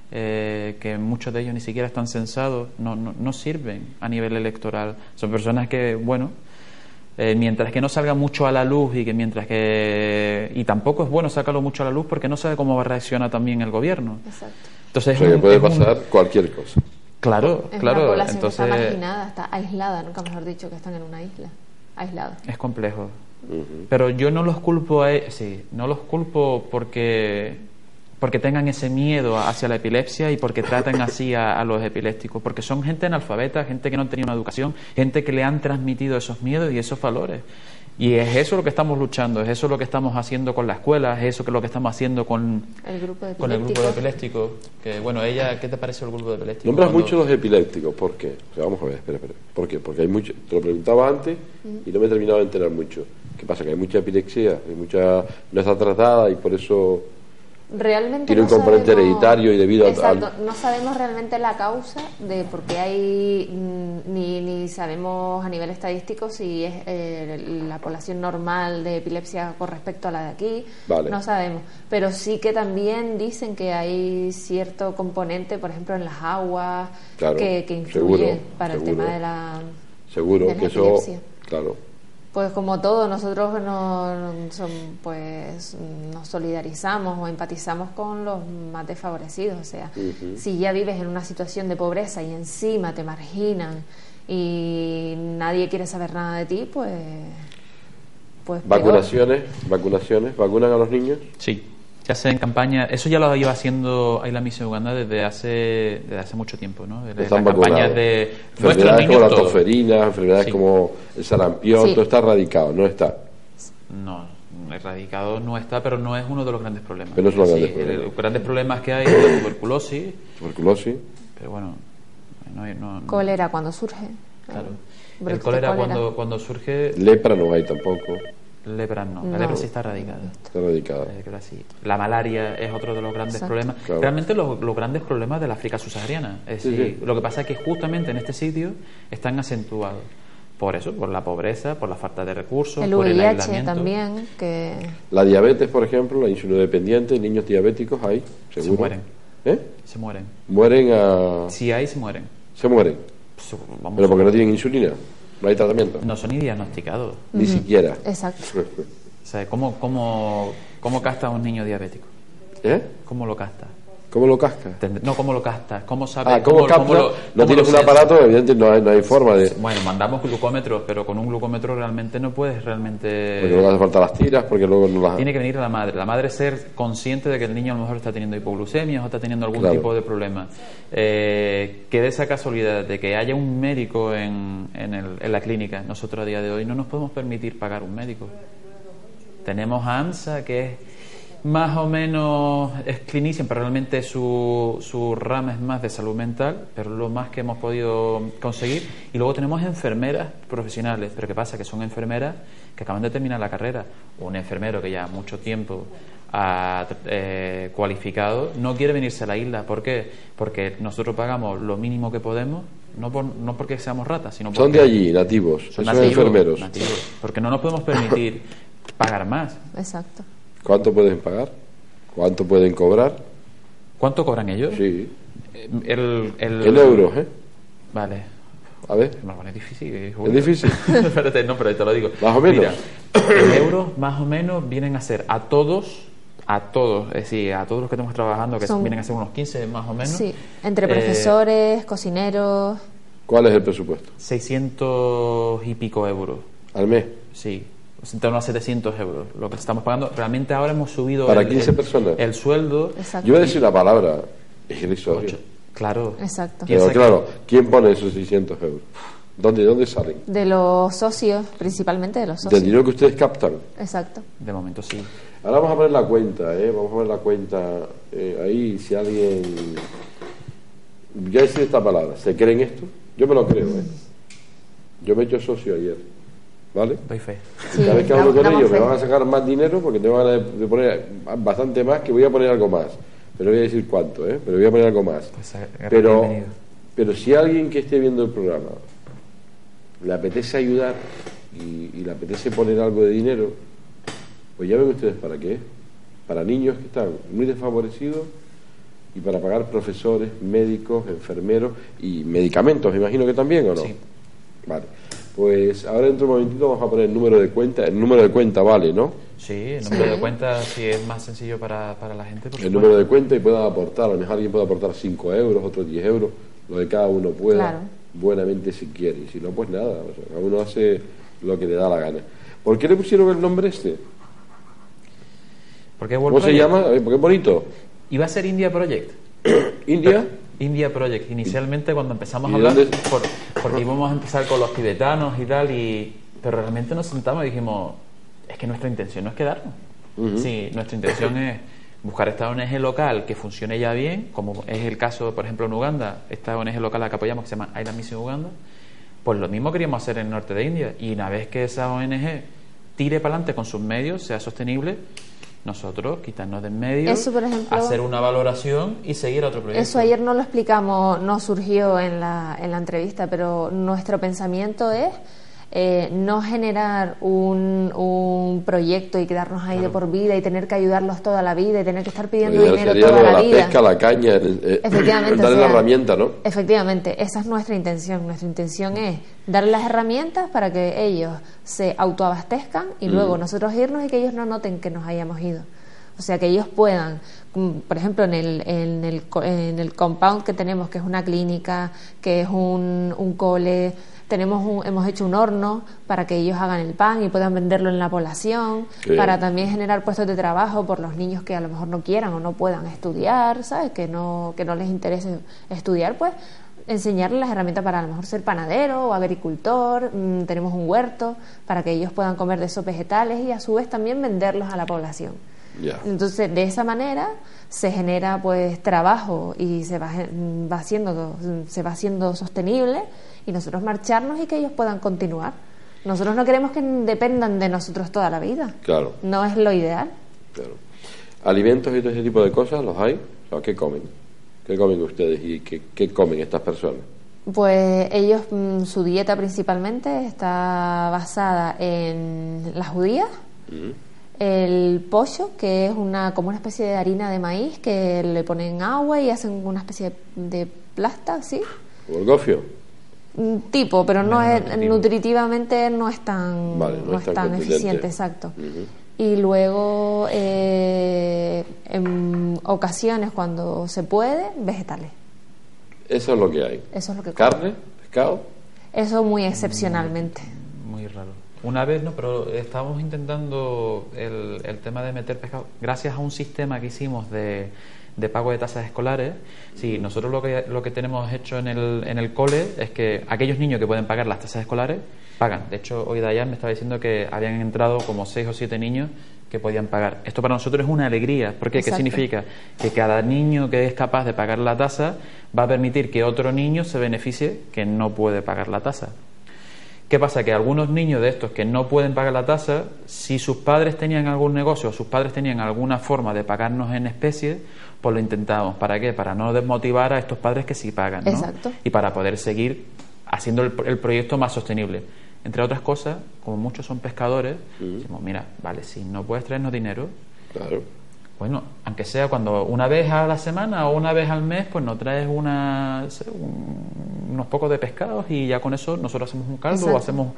que muchos de ellos ni siquiera están censados, no sirven a nivel electoral. Son personas que, bueno, mientras que no salga mucho a la luz y tampoco es bueno sacarlo mucho a la luz porque no sabe cómo va a reaccionar también el gobierno. Exacto. Entonces O sea, que puede pasar cualquier cosa. Claro, Es claro. una población Entonces que está marginada, está aislada, nunca mejor dicho, que están en una isla, aislada. es complejo. Uh-huh. Pero yo no los culpo no los culpo porque tengan ese miedo hacia la epilepsia y porque traten así a los epilépticos, porque son gente analfabeta, gente que no ha tenido una educación, gente que le han transmitido esos miedos y esos valores. Y es eso lo que estamos luchando, es eso lo que estamos haciendo con la escuela, es eso lo que estamos haciendo con El grupo de el grupo de epilépticos. Que bueno, ¿qué te parece el grupo de epilépticos? Nombras mucho los epilépticos, ¿por qué? O sea, vamos a ver, espera. ¿Por qué? Porque hay mucho, te lo preguntaba antes y no me he terminado de enterar mucho. ¿Qué pasa? Que hay mucha epilepsia, no está tratada y por eso Realmente tiene no un componente sabemos- hereditario y debido Exacto, al... no sabemos realmente la causa de por qué hay, ni sabemos a nivel estadístico si es la población normal de epilepsia con respecto a la de aquí. Vale. No sabemos, pero sí que también dicen que hay cierto componente, por ejemplo, en las aguas, Claro, que influye seguro, para el seguro. tema de la Seguro de la que eso... epilepsia. Claro. Pues como todo, nosotros pues nos solidarizamos o empatizamos con los más desfavorecidos. O sea, si ya vives en una situación de pobreza y encima te marginan y nadie quiere saber nada de ti, pues peor. Vacunaciones, ¿vacunan a los niños? Sí, se hacen campaña, eso ya lo iba haciendo Ayla Misión Uganda desde hace mucho tiempo, ¿no? Desde Están las campañas vacunados. de nuestros Enfermedades como niños la todos. tosferina, enfermedades Sí. como el sarampión, Sí. todo está erradicado, no está. No, erradicado no está, pero no es uno de los grandes problemas. Pero no es uno de los grandes problemas. Los grandes problemas que hay es la tuberculosis, Tuberculosis. pero bueno, no, Cólera cuando surge. claro. Brotes El de cólera cólera. cuando surge, Lepra no hay tampoco, lepra no, la No. lepra sí está erradicada. está erradicada. Lepra sí. La malaria es otro de los grandes Exacto. problemas. Claro. Realmente los grandes problemas de la África subsahariana. Es Sí, decir, sí. lo que pasa es que justamente en este sitio están acentuados. Por eso, por la pobreza, por la falta de recursos, El por el VIH aislamiento. también, que La diabetes, por ejemplo, la insulinodependiente, niños diabéticos hay, seguro. Se mueren. ¿Eh? Se mueren. Mueren a... Si hay, se mueren. Se mueren. Pues, vamos, Pero porque no tienen insulina, no hay tratamiento. no son ni diagnosticados. Ni siquiera. exacto. O sea, ¿cómo castas a un niño diabético? ¿Eh? ¿Cómo lo castas? ¿Cómo lo casca? No, ¿cómo lo castas? ¿Cómo sabes? Ah, ¿cómo capta? no No tienes un censas? aparato, evidentemente no hay forma de... Bueno, mandamos glucómetros, pero con un glucómetro realmente no puedes realmente... Porque luego hace falta las tiras, porque luego no las... Tiene que venir la madre ser consciente de que el niño a lo mejor está teniendo hipoglucemia o está teniendo algún Claro. tipo de problema. Que de esa casualidad de que haya un médico en la clínica, nosotros a día de hoy no nos podemos permitir pagar un médico. Tenemos a AMSA, que es más o menos es clinician, pero realmente su rama es más de salud mental, pero lo más que hemos podido conseguir. Y luego tenemos enfermeras profesionales, pero ¿qué pasa? Que son enfermeras que acaban de terminar la carrera. Un enfermero que ya mucho tiempo ha cualificado no quiere venirse a la isla. ¿Por qué? Porque nosotros pagamos lo mínimo que podemos, no porque seamos ratas, sino porque Son de allí, nativos, son nativos, enfermeros. nativos, porque no nos podemos permitir pagar más. Exacto. ¿Cuánto pueden pagar? ¿Cuánto pueden cobrar? ¿Cuánto cobran ellos? Sí, El en euros, ¿eh? Vale. A ver, Bueno, es difícil. es difícil. Espérate, no, pero te lo digo. Más o menos. Mira, el euro más o menos vienen a ser a todos, es decir, a todos los que estamos trabajando, que Son- vienen a ser unos 15 más o menos. Sí, entre profesores, cocineros. ¿Cuál es el presupuesto? 600 y pico euros. ¿Al mes? Sí, en torno a 700 euros lo que estamos pagando. Realmente ahora hemos subido ¿Para 15 personas? el sueldo. Exacto. Yo voy a decir una palabra, irrisoria. Claro. Exacto. Pero Piensa que- claro, ¿quién pone esos 600 euros? ¿Dónde salen? De los socios, principalmente de los Del socios. dinero que ustedes captan. Exacto. De momento sí. Ahora vamos a poner la cuenta, ¿eh? Vamos a poner la cuenta ahí, si alguien... Voy a decir esta palabra, ¿se creen esto? Yo me lo creo, ¿eh? Yo me he hecho socio ayer, ¿vale? Doy fe. Sí, Cada vez que hablo con damos ellos me fe. van a sacar más dinero porque tengo ganas de poner bastante más, que voy a poner algo más. Pero voy a decir cuánto, ¿eh? Pero voy a poner algo más. Pues, Pero, bienvenido. pero si a alguien que esté viendo el programa le apetece ayudar y le apetece poner algo de dinero, pues ya ven ustedes para qué. Para niños que están muy desfavorecidos y para pagar profesores, médicos, enfermeros y medicamentos, me imagino que también, ¿o no? Sí. Vale. Pues ahora dentro de un momentito vamos a poner el número de cuenta. El número de cuenta vale, ¿no? Sí, el número de cuenta sí es más sencillo para la gente. Por El supuesto. número de cuenta y puedan aportar. A lo mejor alguien puede aportar 5 euros, otro 10 euros, lo que cada uno pueda, Claro. buenamente si quiere. Y si no, pues nada. O sea, cada uno hace lo que le da la gana. ¿Por qué le pusieron el nombre este? ¿Por qué ¿Cómo World se Project? llama? A ver, porque es bonito. Iba a ser India Project. India. India Project. Inicialmente cuando empezamos ¿Y a hablar, dónde? porque íbamos a empezar con los tibetanos y tal, pero realmente nos sentamos y dijimos, es que nuestra intención no es quedarnos. Sí, nuestra intención es buscar esta ONG local que funcione ya bien, como es el caso, por ejemplo, en Uganda, esta ONG local a la que apoyamos, que se llama Ayla Misión Uganda. Pues lo mismo queríamos hacer en el norte de India, y una vez que esa ONG tire para adelante con sus medios, sea sostenible, nosotros quitarnos de en medio, Eso, por ejemplo, hacer una valoración y seguir a otro proyecto. Eso ayer no lo explicamos, no surgió en la entrevista, pero nuestro pensamiento es no generar un proyecto y quedarnos ahí de por vida y tener que ayudarlos toda la vida y tener que estar pidiendo dinero toda la vida. La pesca, la caña, Efectivamente, darle la herramienta, ¿no? Efectivamente, esa es nuestra intención. Nuestra intención es darles las herramientas para que ellos se autoabastezcan y luego nosotros irnos y que ellos no noten que nos hayamos ido. O sea, que ellos puedan, por ejemplo, en el compound que tenemos, que es una clínica, que es un cole, hemos hecho un horno para que ellos hagan el pan y puedan venderlo en la población, para también generar puestos de trabajo por los niños que a lo mejor no quieran o no puedan estudiar, ¿sabes? Que no les interese estudiar, pues enseñarles las herramientas para a lo mejor ser panadero o agricultor. Tenemos un huerto para que ellos puedan comer de esos vegetales y a su vez también venderlos a la población. Yeah. Entonces, de esa manera se genera pues trabajo y se va haciendo sostenible y nosotros marcharnos y que ellos puedan continuar. Nosotros no queremos que dependan de nosotros toda la vida. Claro. No es lo ideal. Claro. ¿Alimentos y todo ese tipo de cosas los hay? O sea, ¿qué comen? ¿Qué comen ustedes y qué comen estas personas? Pues ellos, su dieta principalmente está basada en las judías, el pollo, que es como una especie de harina de maíz que le ponen agua y hacen una especie de plasta, ¿sí? ¿O el gofio? Tipo, pero nutritivamente no es tan, vale, no es tan eficiente, exacto. Y luego, en ocasiones, cuando se puede, vegetales. Eso es lo que hay. Eso es lo que ¿Carne? ¿Pescado? Eso muy excepcionalmente. Muy raro. Una vez, no, pero estábamos intentando el tema de meter pescado, gracias a un sistema que hicimos de pago de tasas escolares. Sí, nosotros lo que tenemos hecho en el cole es que aquellos niños que pueden pagar las tasas escolares pagan. De hecho, hoy Dayan me estaba diciendo que habían entrado como 6 o 7 niños que podían pagar. Esto para nosotros es una alegría. ¿Por qué? ¿Qué significa? Que cada niño que es capaz de pagar la tasa va a permitir que otro niño se beneficie que no puede pagar la tasa. ¿Qué pasa? Que algunos niños de estos que no pueden pagar la tasa, si sus padres tenían algún negocio o sus padres tenían alguna forma de pagarnos en especie, pues lo intentábamos. ¿Para qué? Para no desmotivar a estos padres que sí pagan, ¿no? Exacto. Y para poder seguir haciendo el proyecto más sostenible. Entre otras cosas, como muchos son pescadores, decimos, mira, vale, si no puedes traernos dinero, claro, bueno, aunque sea cuando una vez a la semana o una vez al mes, pues nos traes unos pocos de pescados y ya con eso nosotros hacemos un caldo. Exacto.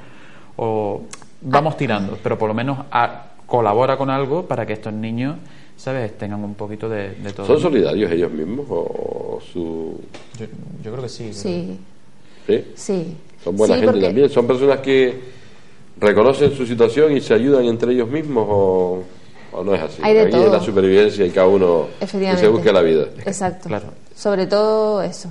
o vamos tirando, pero por lo menos colabora con algo para que estos niños, ¿sabes?, tengan un poquito de todo. ¿Son solidarios ellos mismos o su...? Yo creo que sí. Sí. ¿Sí? Son buena gente también. ¿Son personas que reconocen su situación y se ayudan entre ellos mismos o no es así? Hay de todo. Es la supervivencia y cada uno que se busque la vida. Exacto. Claro. Sobre todo eso.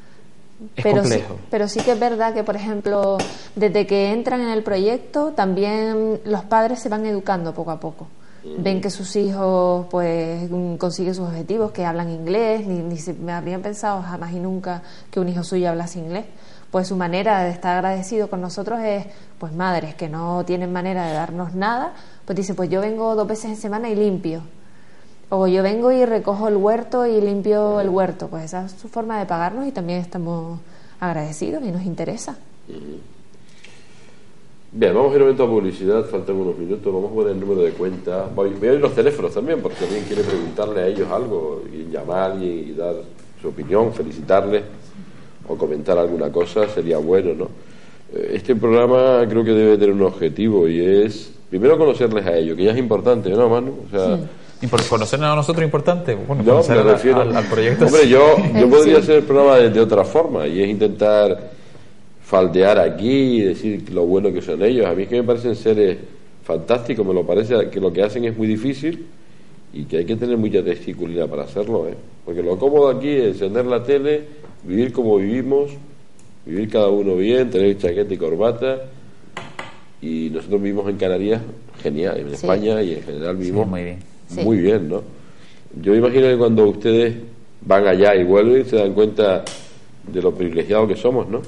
Es complejo. Pero sí que es verdad que, por ejemplo, desde que entran en el proyecto, también los padres se van educando poco a poco. Ven que sus hijos pues consiguen sus objetivos, que hablan inglés, ni se me habrían pensado jamás y nunca que un hijo suyo hablase inglés. Pues su manera de estar agradecido con nosotros es, pues madres que no tienen manera de darnos nada, pues dice, pues yo vengo 2 veces en semana y limpio. O yo vengo y recojo el huerto y limpio el huerto. Pues esa es su forma de pagarnos y también estamos agradecidos y nos interesa. Bien, vamos a ir a un momento de publicidad, faltan unos minutos, vamos a poner el número de cuenta. Voy a ir los teléfonos también, porque alguien quiere preguntarle a ellos algo y llamar y dar su opinión, felicitarles o comentar alguna cosa, sería bueno, ¿no? Este programa creo que debe tener un objetivo y es, primero, conocerles a ellos, que ya es importante, ¿no, Manu? O sea, sí. ¿Y por conocernos a nosotros es importante? Bueno, no, conocer me refiero al proyecto. Hombre, yo podría hacer el programa de otra forma, y es intentar faldear aquí y decir lo bueno que son ellos. A mí es que me parecen seres fantásticos, me lo parece que lo que hacen es muy difícil y que hay que tener mucha testiculina para hacerlo, porque lo cómodo aquí es encender la tele, vivir como vivimos, vivir cada uno bien, tener chaqueta y corbata, y nosotros vivimos en Canarias genial, en España y en general vivimos muy bien, ¿no? Yo me imagino que cuando ustedes van allá y vuelven se dan cuenta de lo privilegiados que somos, ¿no?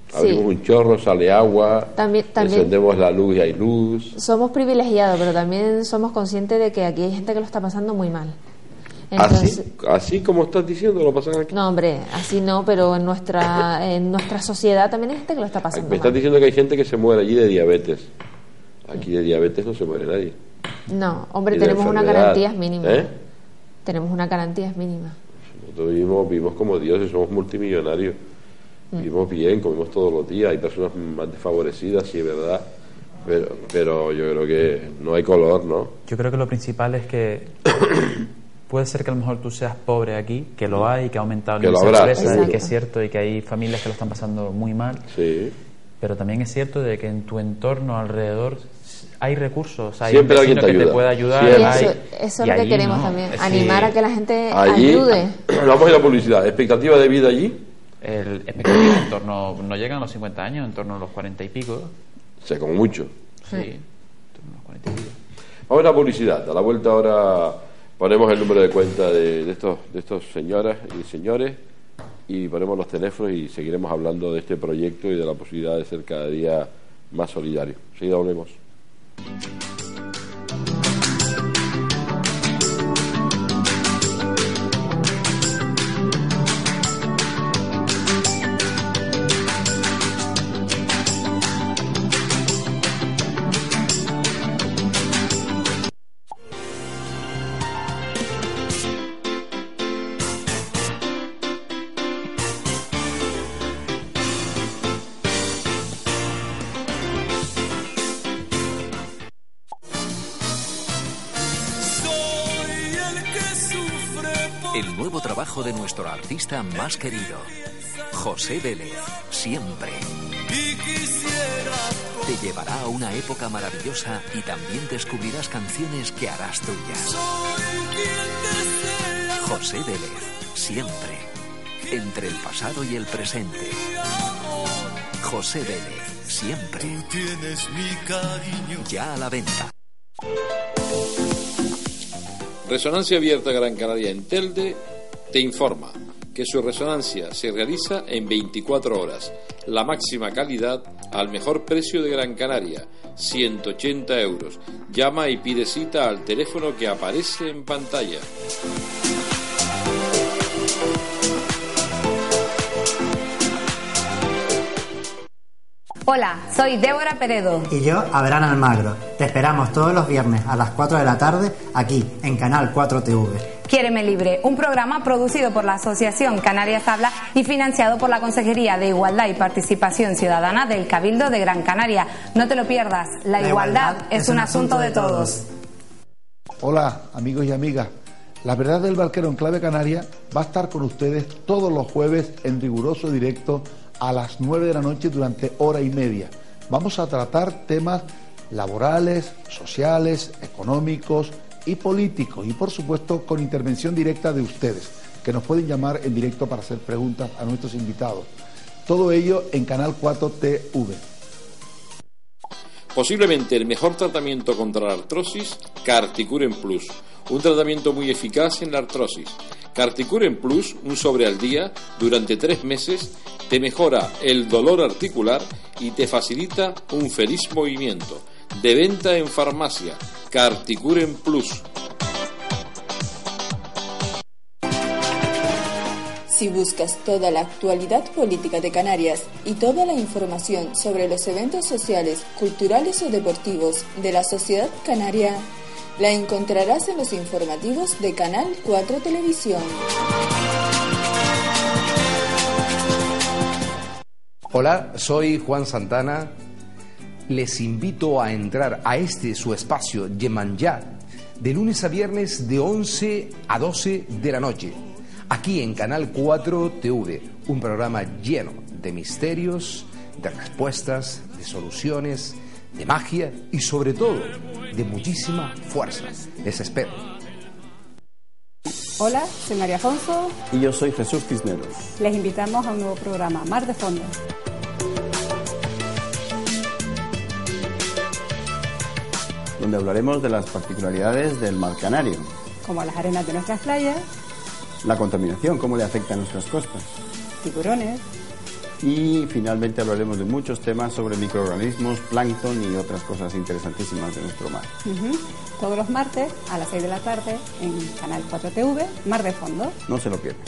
Abrimos un chorro, sale agua, también encendemos la luz y hay luz. Somos privilegiados, pero también somos conscientes de que aquí hay gente que lo está pasando muy mal. Entonces, así como estás diciendo, lo pasan aquí. no, hombre, así no, pero en nuestra sociedad también hay gente que lo está pasando Me estás mal. diciendo que hay gente que se muere allí de diabetes. Aquí de diabetes no se muere nadie. No, hombre, Y de tenemos unas enfermedad, garantías mínimas. ¿eh? Tenemos unas garantías mínimas. Nosotros vivimos como dioses, somos multimillonarios. Vivimos bien, comemos todos los días. Hay personas más desfavorecidas, sí, es verdad. Pero yo creo que no hay color, ¿no? Yo creo que lo principal es que puede ser que a lo mejor tú seas pobre aquí, que lo hay, que ha aumentado el Que lo índice de habrá, pobreza, y seguro. que es cierto, y que hay familias que lo están pasando muy mal. Sí. Pero también es cierto de que en tu entorno alrededor hay recursos, hay Siempre un alguien vecino te que te ayuda. puede ayudar. Siempre. Y hay- eso es y lo que allí queremos no, también, es animar que a que la gente Allí, ayude. vamos a ir a publicidad. ¿Expectativa de vida allí? el expectativa en torno, no llegan a los 50 años, en torno a los 40 y pico. O sea, como mucho. Sí, en torno a los 40 y pico. Vamos a la publicidad. A la vuelta ahora ponemos el número de cuenta de estos señoras y señores y ponemos los teléfonos y seguiremos hablando de este proyecto y de la posibilidad de ser cada día más solidario. Enseguida volvemos. El nuevo trabajo de nuestro artista más querido, José Vélez, siempre. Te llevará a una época maravillosa y también descubrirás canciones que harás tuyas. José Vélez, siempre. Entre el pasado y el presente. José Vélez, siempre. Ya a la venta. Resonancia Abierta Gran Canaria en Telde te informa que su resonancia se realiza en 24 horas. La máxima calidad al mejor precio de Gran Canaria, 180 euros. Llama y pide cita al teléfono que aparece en pantalla. Hola, soy Débora Peredo. Y yo, Abraham Almagro. Te esperamos todos los viernes a las 4 de la tarde aquí, en Canal 4 TV. Quiéreme Libre, un programa producido por la Asociación Canarias Habla y financiado por la Consejería de Igualdad y Participación Ciudadana del Cabildo de Gran Canaria. No te lo pierdas, la igualdad es un asunto de todos. Hola, amigos y amigas. La Verdad del Barquero en Clave Canaria va a estar con ustedes todos los jueves en riguroso directo a las 9 de la noche durante hora y media. Vamos a tratar temas laborales, sociales, económicos y políticos y por supuesto con intervención directa de ustedes, que nos pueden llamar en directo para hacer preguntas a nuestros invitados. Todo ello en Canal 4 TV. Posiblemente el mejor tratamiento contra la artrosis, Carticuren Plus. Un tratamiento muy eficaz en la artrosis. Carticuren Plus, un sobre al día, durante 3 meses, te mejora el dolor articular y te facilita un feliz movimiento. De venta en farmacia, Carticuren Plus. Si buscas toda la actualidad política de Canarias y toda la información sobre los eventos sociales, culturales o deportivos de la sociedad canaria, la encontrarás en los informativos de Canal 4 Televisión. Hola, soy Juan Santana. Les invito a entrar a este su espacio Yemanjá de lunes a viernes de 11 a 12 de la noche. Aquí en Canal 4 TV, un programa lleno de misterios, de respuestas, de soluciones, de magia y sobre todo de muchísima fuerza. Les espero. Hola, soy María Afonso. Y yo soy Jesús Cisneros. Les invitamos a un nuevo programa, Mar de Fondo. Donde hablaremos de las particularidades del mar Canario. Como las arenas de nuestras playas. La contaminación, cómo le afecta a nuestras costas. Tiburones. Y finalmente hablaremos de muchos temas sobre microorganismos, plancton y otras cosas interesantísimas de nuestro mar. Todos los martes a las 6 de la tarde en Canal 4 TV, Mar de Fondo. No se lo pierdan.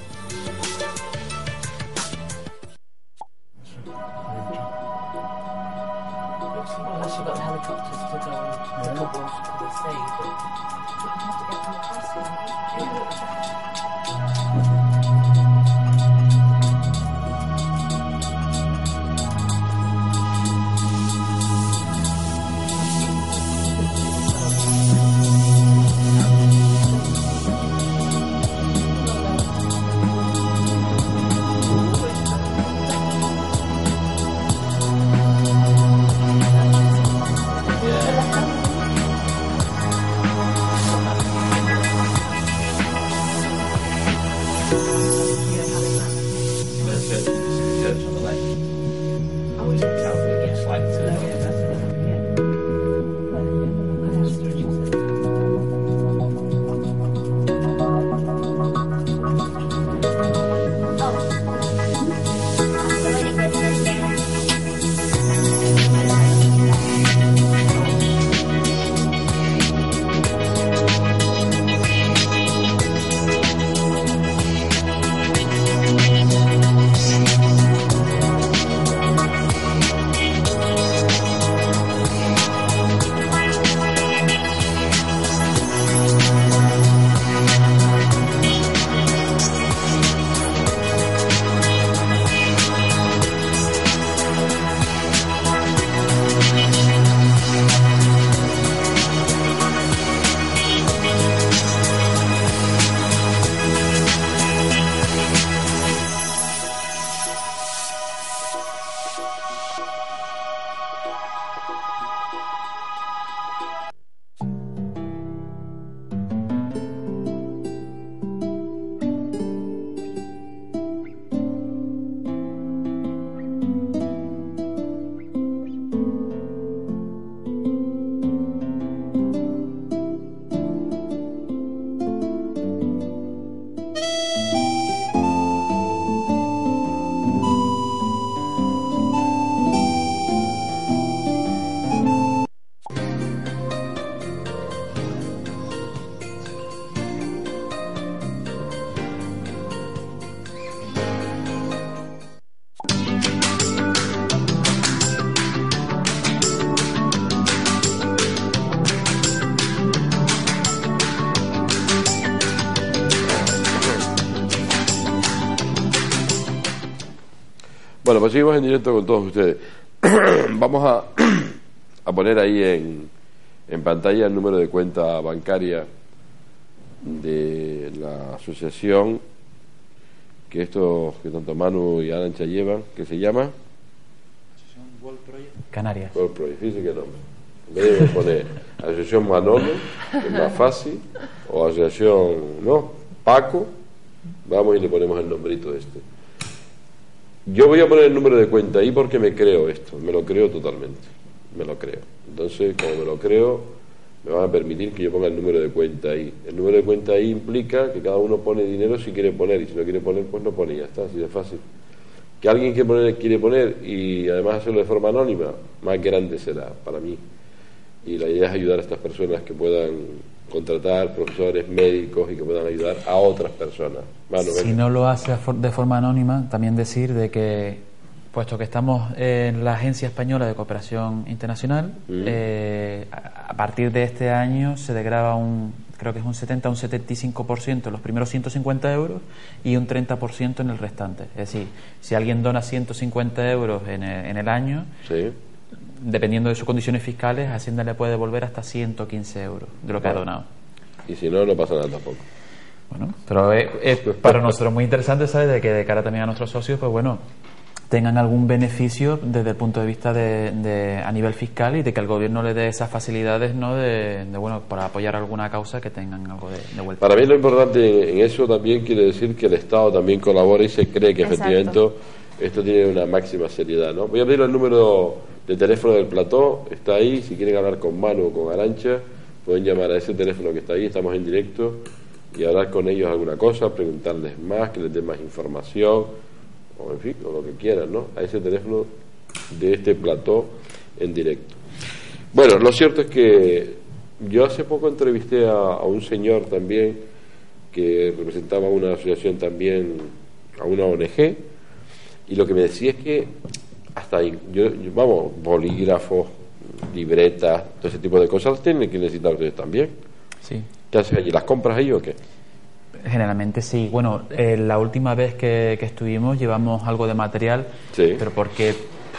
Bueno, pues seguimos en directo con todos ustedes. Vamos a poner ahí en pantalla el número de cuenta bancaria de la asociación que tanto Manu y Arantxa llevan, que se llama World Project Canarias. World Project, fíjese qué nombre. En vez de poner Asociación Manolo, que es más fácil, o Asociación Paco, vamos y le ponemos el nombrito este. Yo voy a poner el número de cuenta ahí porque me creo esto, me lo creo totalmente, me lo creo. Entonces, como me lo creo, me van a permitir que yo ponga el número de cuenta ahí. El número de cuenta ahí implica que cada uno pone dinero si quiere poner, y si no quiere poner, pues no pone, y ya está, así de fácil. Que alguien quiere poner y además hacerlo de forma anónima, más grande será para mí. Y la idea es ayudar a estas personas que puedan contratar profesores, médicos y que puedan ayudar a otras personas. Si no lo hace de forma anónima, también decir de que, puesto que estamos en la Agencia Española de Cooperación Internacional, a partir de este año se degrava creo que es un 70 o un 75% en los primeros 150 euros y un 30% en el restante. Es decir, si alguien dona 150 euros en el año, sí, dependiendo de sus condiciones fiscales, Hacienda le puede devolver hasta 115 euros de lo que ha donado. Y si no, no pasa nada tampoco. Bueno, pero es para nosotros muy interesante, ¿sabes? De que de cara también a nuestros socios, pues bueno, tengan algún beneficio desde el punto de vista a nivel fiscal, y de que el gobierno le dé esas facilidades, ¿no? Bueno, para apoyar alguna causa, que tengan algo de vuelta. Para mí lo importante en eso también quiere decir que el Estado también colabora y se cree que efectivamente esto tiene una máxima seriedad, ¿no? Voy a pedir el número de teléfono del plató, está ahí. Si quieren hablar con Manu o con Arantxa, pueden llamar a ese teléfono que está ahí, estamos en directo, y hablar con ellos alguna cosa, preguntarles más, que les den más información, o en fin, o lo que quieran, ¿no? A ese teléfono de este plató en directo. Bueno, lo cierto es que yo hace poco entrevisté a un señor también que representaba una asociación también, a una ONG, y lo que me decía es que hasta ahí, vamos, bolígrafos, libretas, todo ese tipo de cosas tienen que necesitar ustedes también. Sí. ¿Qué haces allí? ¿Las compras ahí o qué? Generalmente sí. Bueno, la última vez que estuvimos llevamos algo de material, sí, pero porque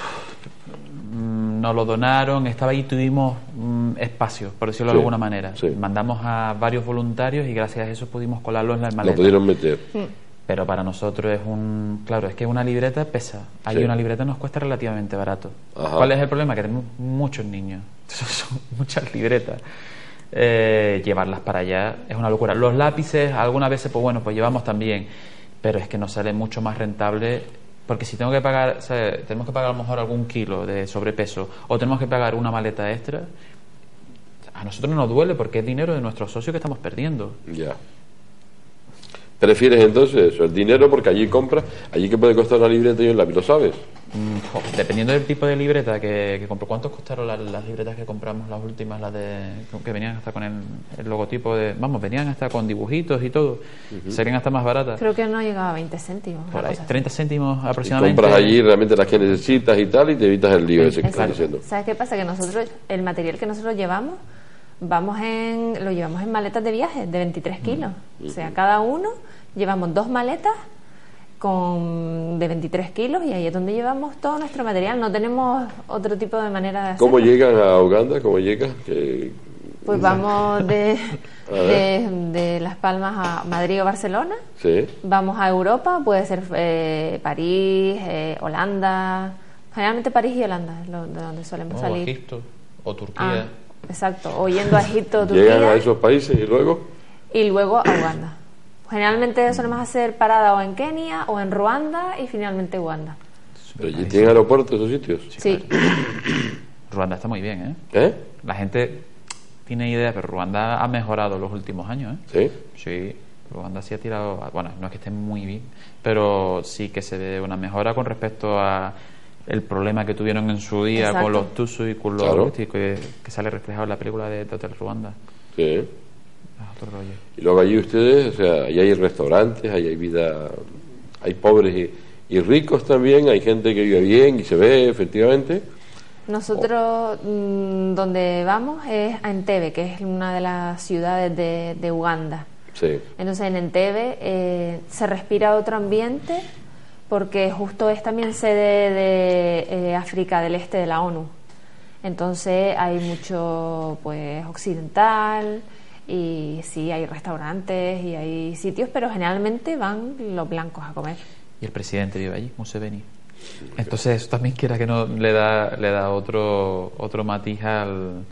nos lo donaron, estaba ahí, tuvimos espacio, por decirlo de alguna manera. Sí. Mandamos a varios voluntarios y gracias a eso pudimos colarlo en la maleta. Lo pudieron meter. Pero para nosotros es claro, es que una libreta pesa. Ahí una libreta nos cuesta relativamente barato. Ajá. ¿Cuál es el problema? Que tenemos muchos niños. Son muchas libretas. Llevarlas para allá es una locura. Los lápices, algunas veces, pues bueno, pues llevamos también. Pero es que nos sale mucho más rentable. Porque si tengo que pagar, ¿sabes? Tenemos que pagar a lo mejor algún kilo de sobrepeso o tenemos que pagar una maleta extra, a nosotros no nos duele porque es dinero de nuestros socios que estamos perdiendo. Ya. ¿Prefieres entonces eso, el dinero? Porque allí compras, allí que puede costar una libreta y un lápiz, ¿lo sabes? Dependiendo del tipo de libreta que compro. ¿Cuántos costaron las libretas que compramos, las últimas, las que venían hasta con el logotipo de... Vamos, venían hasta con dibujitos y todo. Serían hasta más baratas. Creo que no llegaba a 20 céntimos. Por ahí, 30 céntimos aproximadamente. Y compras allí realmente las que necesitas y tal, y te evitas el lío ese que estás diciendo. ¿Sabes qué pasa? Que nosotros, el material que nosotros llevamos, lo llevamos en maletas de viaje de 23 kilos. O sea, cada uno llevamos 2 maletas de 23 kilos y ahí es donde llevamos todo nuestro material. No tenemos otro tipo de manera de hacerlo. ¿Cómo llegan a Uganda? ¿Cómo llegan? Pues vamos de Las Palmas a Madrid o Barcelona. Sí. Vamos a Europa, puede ser París, Holanda. Generalmente París y Holanda es de donde solemos salir. O Egipto o Turquía. Exacto, o yendo a Egipto o Turquía. Llegan a esos países y luego. Y luego a Uganda. Generalmente solemos hacer parada o en Kenia o en Ruanda y finalmente Uganda. ¿Pero allí tienen aeropuertos esos sitios? Sí. Ruanda está muy bien, ¿eh? La gente tiene idea, pero Ruanda ha mejorado los últimos años, ¿eh? Sí. Sí, Ruanda sí ha tirado... Bueno, no es que esté muy bien, pero sí que se ve una mejora con respecto a el problema que tuvieron en su día. Exacto. Con los Tutsis y con los que sale reflejado en la película de Hotel Ruanda. Sí. Y luego allí ustedes, o sea, allí hay restaurantes, allí hay vida, hay pobres y ricos también, hay gente que vive bien y se ve efectivamente. Nosotros donde vamos es a Entebbe, que es una de las ciudades de Uganda. Sí. Entonces en Entebbe se respira otro ambiente porque justo es también sede de África del Este de la ONU. Entonces hay mucho pues occidental. Y sí, hay restaurantes y hay sitios, pero generalmente van los blancos a comer. Y el presidente vive allí, Museveni. Entonces eso también quiera que no le da otro matiz a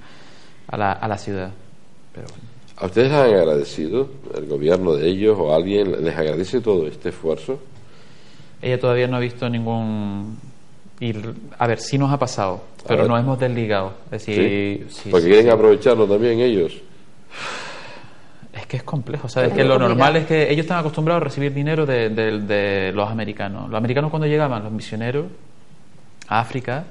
la ciudad. Pero bueno. ¿A ustedes les han agradecido, el gobierno de ellos o alguien les agradece todo este esfuerzo? Ella todavía no ha visto ningún... A ver, sí nos ha pasado, pero nos hemos desligado. Es decir, ¿sí? Porque quieren aprovecharlo también ellos. Es que es complejo, ¿sabes? Que lo normal es que ellos están acostumbrados a recibir dinero de los americanos. Los americanos cuando llegaban, los misioneros a África,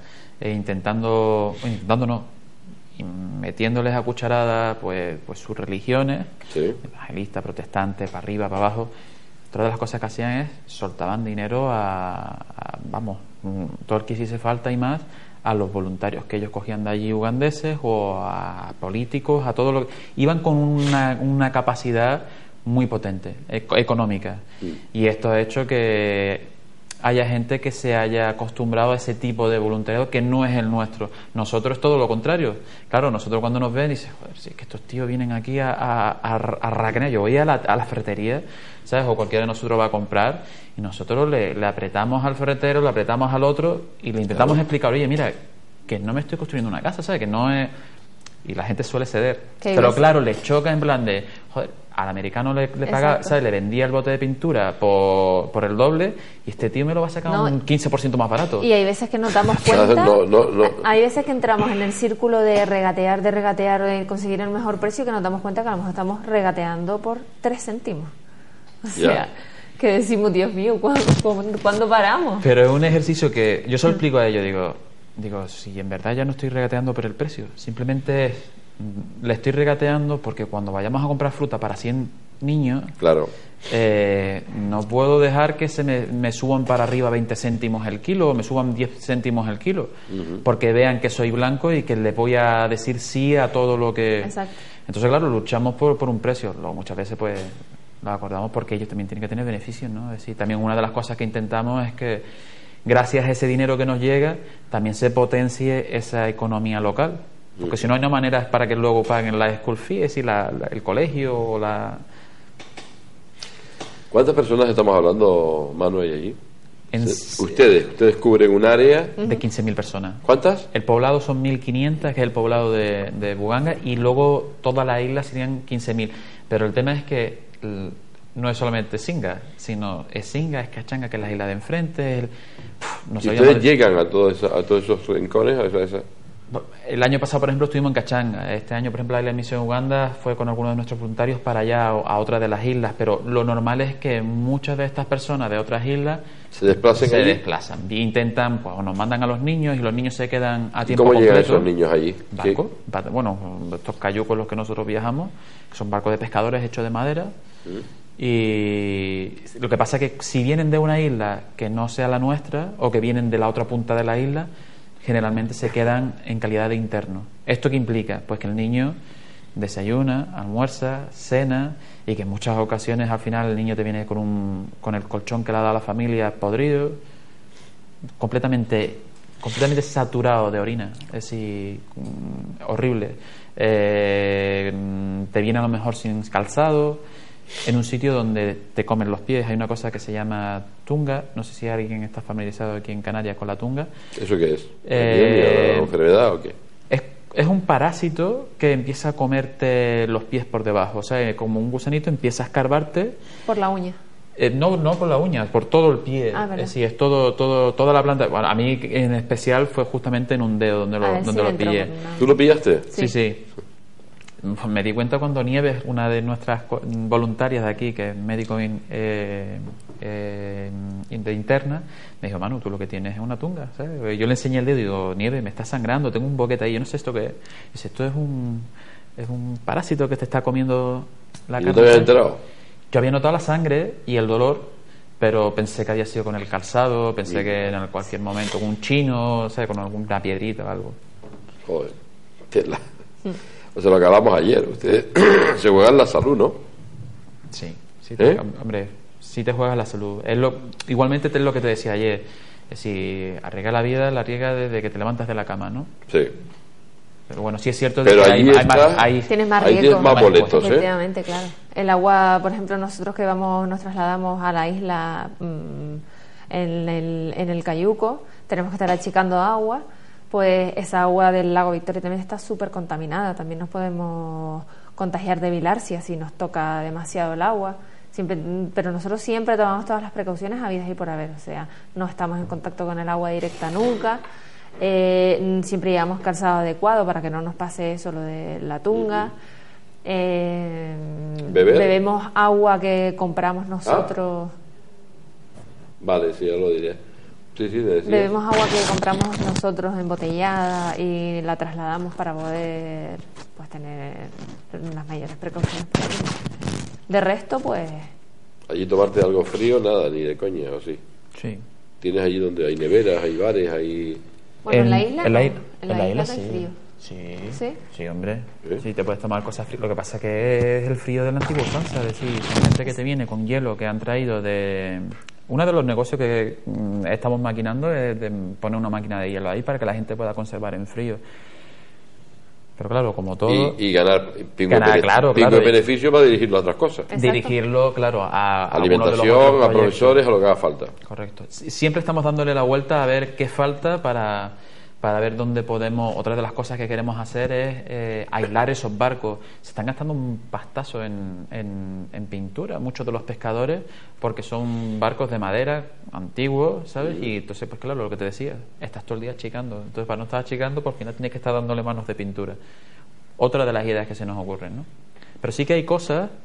metiéndoles a cucharada pues sus religiones, evangelistas, protestantes, para arriba, para abajo. Todas las cosas que hacían es soltaban dinero vamos, todo el que hiciese falta y más, a los voluntarios que ellos cogían de allí ugandeses o a políticos, a todo lo que... Iban con una capacidad muy potente, económica. Y esto ha hecho que haya gente que se haya acostumbrado a ese tipo de voluntariado que no es el nuestro. Nosotros es todo lo contrario. Claro, nosotros cuando nos ven dicen, joder, si es que estos tíos vienen aquí a raquenar. Yo voy a la ferretería, ¿sabes? O cualquiera de nosotros va a comprar y nosotros le apretamos al ferretero, le apretamos al otro y le intentamos explicar, oye, mira, que no me estoy construyendo una casa, ¿sabes? Que no es... Y la gente suele ceder. Pero claro, les choca en plan de, joder, al americano le paga, ¿sabes? Le vendía el bote de pintura por el doble y este tío me lo va a sacar un 15% más barato. Y hay veces que nos damos cuenta, hay veces que entramos en el círculo de regatear, de conseguir el mejor precio, que nos damos cuenta que a lo mejor estamos regateando por 3 céntimos. O sea, que decimos, Dios mío, ¿cuándo paramos? Pero es un ejercicio que yo se lo explico a ellos, digo, si en verdad ya no estoy regateando por el precio, simplemente le estoy regateando porque cuando vayamos a comprar fruta para 100 niños, claro, no puedo dejar que se me suban para arriba 20 céntimos el kilo o me suban 10 céntimos el kilo, porque vean que soy blanco y que les voy a decir sí a todo lo que... Exacto. Entonces, claro, luchamos por un precio. Luego, muchas veces, pues, lo acordamos porque ellos también tienen que tener beneficios, ¿no? Es decir, también una de las cosas que intentamos es que, gracias a ese dinero que nos llega, también se potencie esa economía local. Porque si no hay una manera para que luego paguen la school fee, es decir, el colegio o la... ¿Cuántas personas estamos hablando, Manuel, allí? Ustedes cubren un área de 15.000 personas. ¿Cuántas? El poblado son 1.500, que es el poblado de Buganga, y luego toda la isla serían 15.000. Pero el tema es que no es solamente Singa, sino es Singa, es Cachanga, que es la isla de enfrente. ¿Y ustedes llegan a todos esos rincones? El año pasado, por ejemplo, estuvimos en Cachanga. Este año, por ejemplo, la Isla de Misión Uganda fue con algunos de nuestros voluntarios para allá, a otra de las islas. Pero lo normal es que muchas de estas personas de otras islas se desplazan y intentan, pues, o nos mandan a los niños y los niños se quedan a tiempo completo. completo. ¿Cómo llegan esos niños allí? Barco, bueno, estos cayucos los que nosotros viajamos, que son barcos de pescadores hechos de madera. Y lo que pasa es que si vienen de una isla que no sea la nuestra o que vienen de la otra punta de la isla, generalmente se quedan en calidad de interno. ¿Esto qué implica? Pues que el niño desayuna, almuerza, cena, y que en muchas ocasiones al final el niño te viene con el colchón que le ha dado la familia podrido, completamente saturado de orina, es decir, horrible. Te viene a lo mejor sin calzado, en un sitio donde te comen los pies. Hay una cosa que se llama tunga, no sé si alguien está familiarizado aquí en Canarias con la tunga. ¿Eso qué es? ¿Una enfermedad o qué? Es un parásito que empieza a comerte los pies por debajo, o sea, como un gusanito empieza a escarbarte. Por la uña. No por la uña, por todo el pie. Es decir, es toda la planta. Bueno, a mí en especial fue justamente en un dedo donde lo pillé. ¿Tú lo pillaste? Sí. Me di cuenta cuando Nieves, una de nuestras voluntarias de aquí, que es médico de interna, me dijo, Manu, tú lo que tienes es una tunga, ¿sabes? Yo le enseñé el dedo y digo, Nieves, me está sangrando, tengo un boquete ahí, yo no sé esto qué es. Dice, esto es un parásito que te está comiendo la carne. ¿No te habías enterado? Yo había notado la sangre y el dolor, pero pensé que había sido con el calzado, pensé que en cualquier momento con un chino, ¿sabes? Con alguna piedrita o algo. Joder, tela. O sea, lo que hablamos ayer, ustedes se juegan la salud, ¿no? Sí, hombre, sí te juegas la salud. Igualmente es lo que te decía ayer, es decir, arriesga la vida, la arriesga desde que te levantas de la cama, ¿no? Sí. Pero bueno, sí es cierto que tienes más riesgo, más boletos, efectivamente, claro. El agua, por ejemplo, nosotros que nos trasladamos a la isla en el Cayuco, tenemos que estar achicando agua. Pues esa agua del lago Victoria también está súper contaminada. También nos podemos contagiar de bilharsia si nos toca demasiado el agua. Pero nosotros siempre tomamos todas las precauciones habidas y por haber. O sea, no estamos en contacto con el agua directa nunca. Siempre llevamos calzado adecuado para que no nos pase eso, lo de la tunga. Bebemos agua que compramos nosotros. Vale, sí, ya lo diré. Sí, bebemos agua que compramos nosotros embotellada y la trasladamos para poder pues tener las mayores precauciones posibles. De resto, pues... Allí tomarte algo frío, nada, ni de coña, ¿o sí? Sí. ¿Tienes allí donde hay neveras, hay bares, hay...? Bueno, en la isla en la isla sí. Hay frío. Sí, hombre. Sí, te puedes tomar cosas frías. Lo que pasa que es el frío de la antigua usanza, es decir, son gente que te viene con hielo que han traído de... Uno de los negocios que estamos maquinando es de poner una máquina de hielo ahí para que la gente pueda conservar en frío. Pero claro, como todo... Y ganar pingo de beneficio para dirigirlo a otras cosas. Exacto. Dirigirlo, claro, a alimentación, a profesores, a lo que haga falta. Correcto. Siempre estamos dándole la vuelta a ver qué falta para ver dónde podemos... Otra de las cosas que queremos hacer es aislar esos barcos. Se están gastando un pastazo en pintura, muchos de los pescadores, porque son barcos de madera antiguos, ¿sabes? Y entonces, pues claro, lo que te decía, estás todo el día achicando. Entonces, para no estar achicando, por final tienes que estar dándole manos de pintura. Otra de las ideas que se nos ocurren, ¿no? Pero sí que hay cosas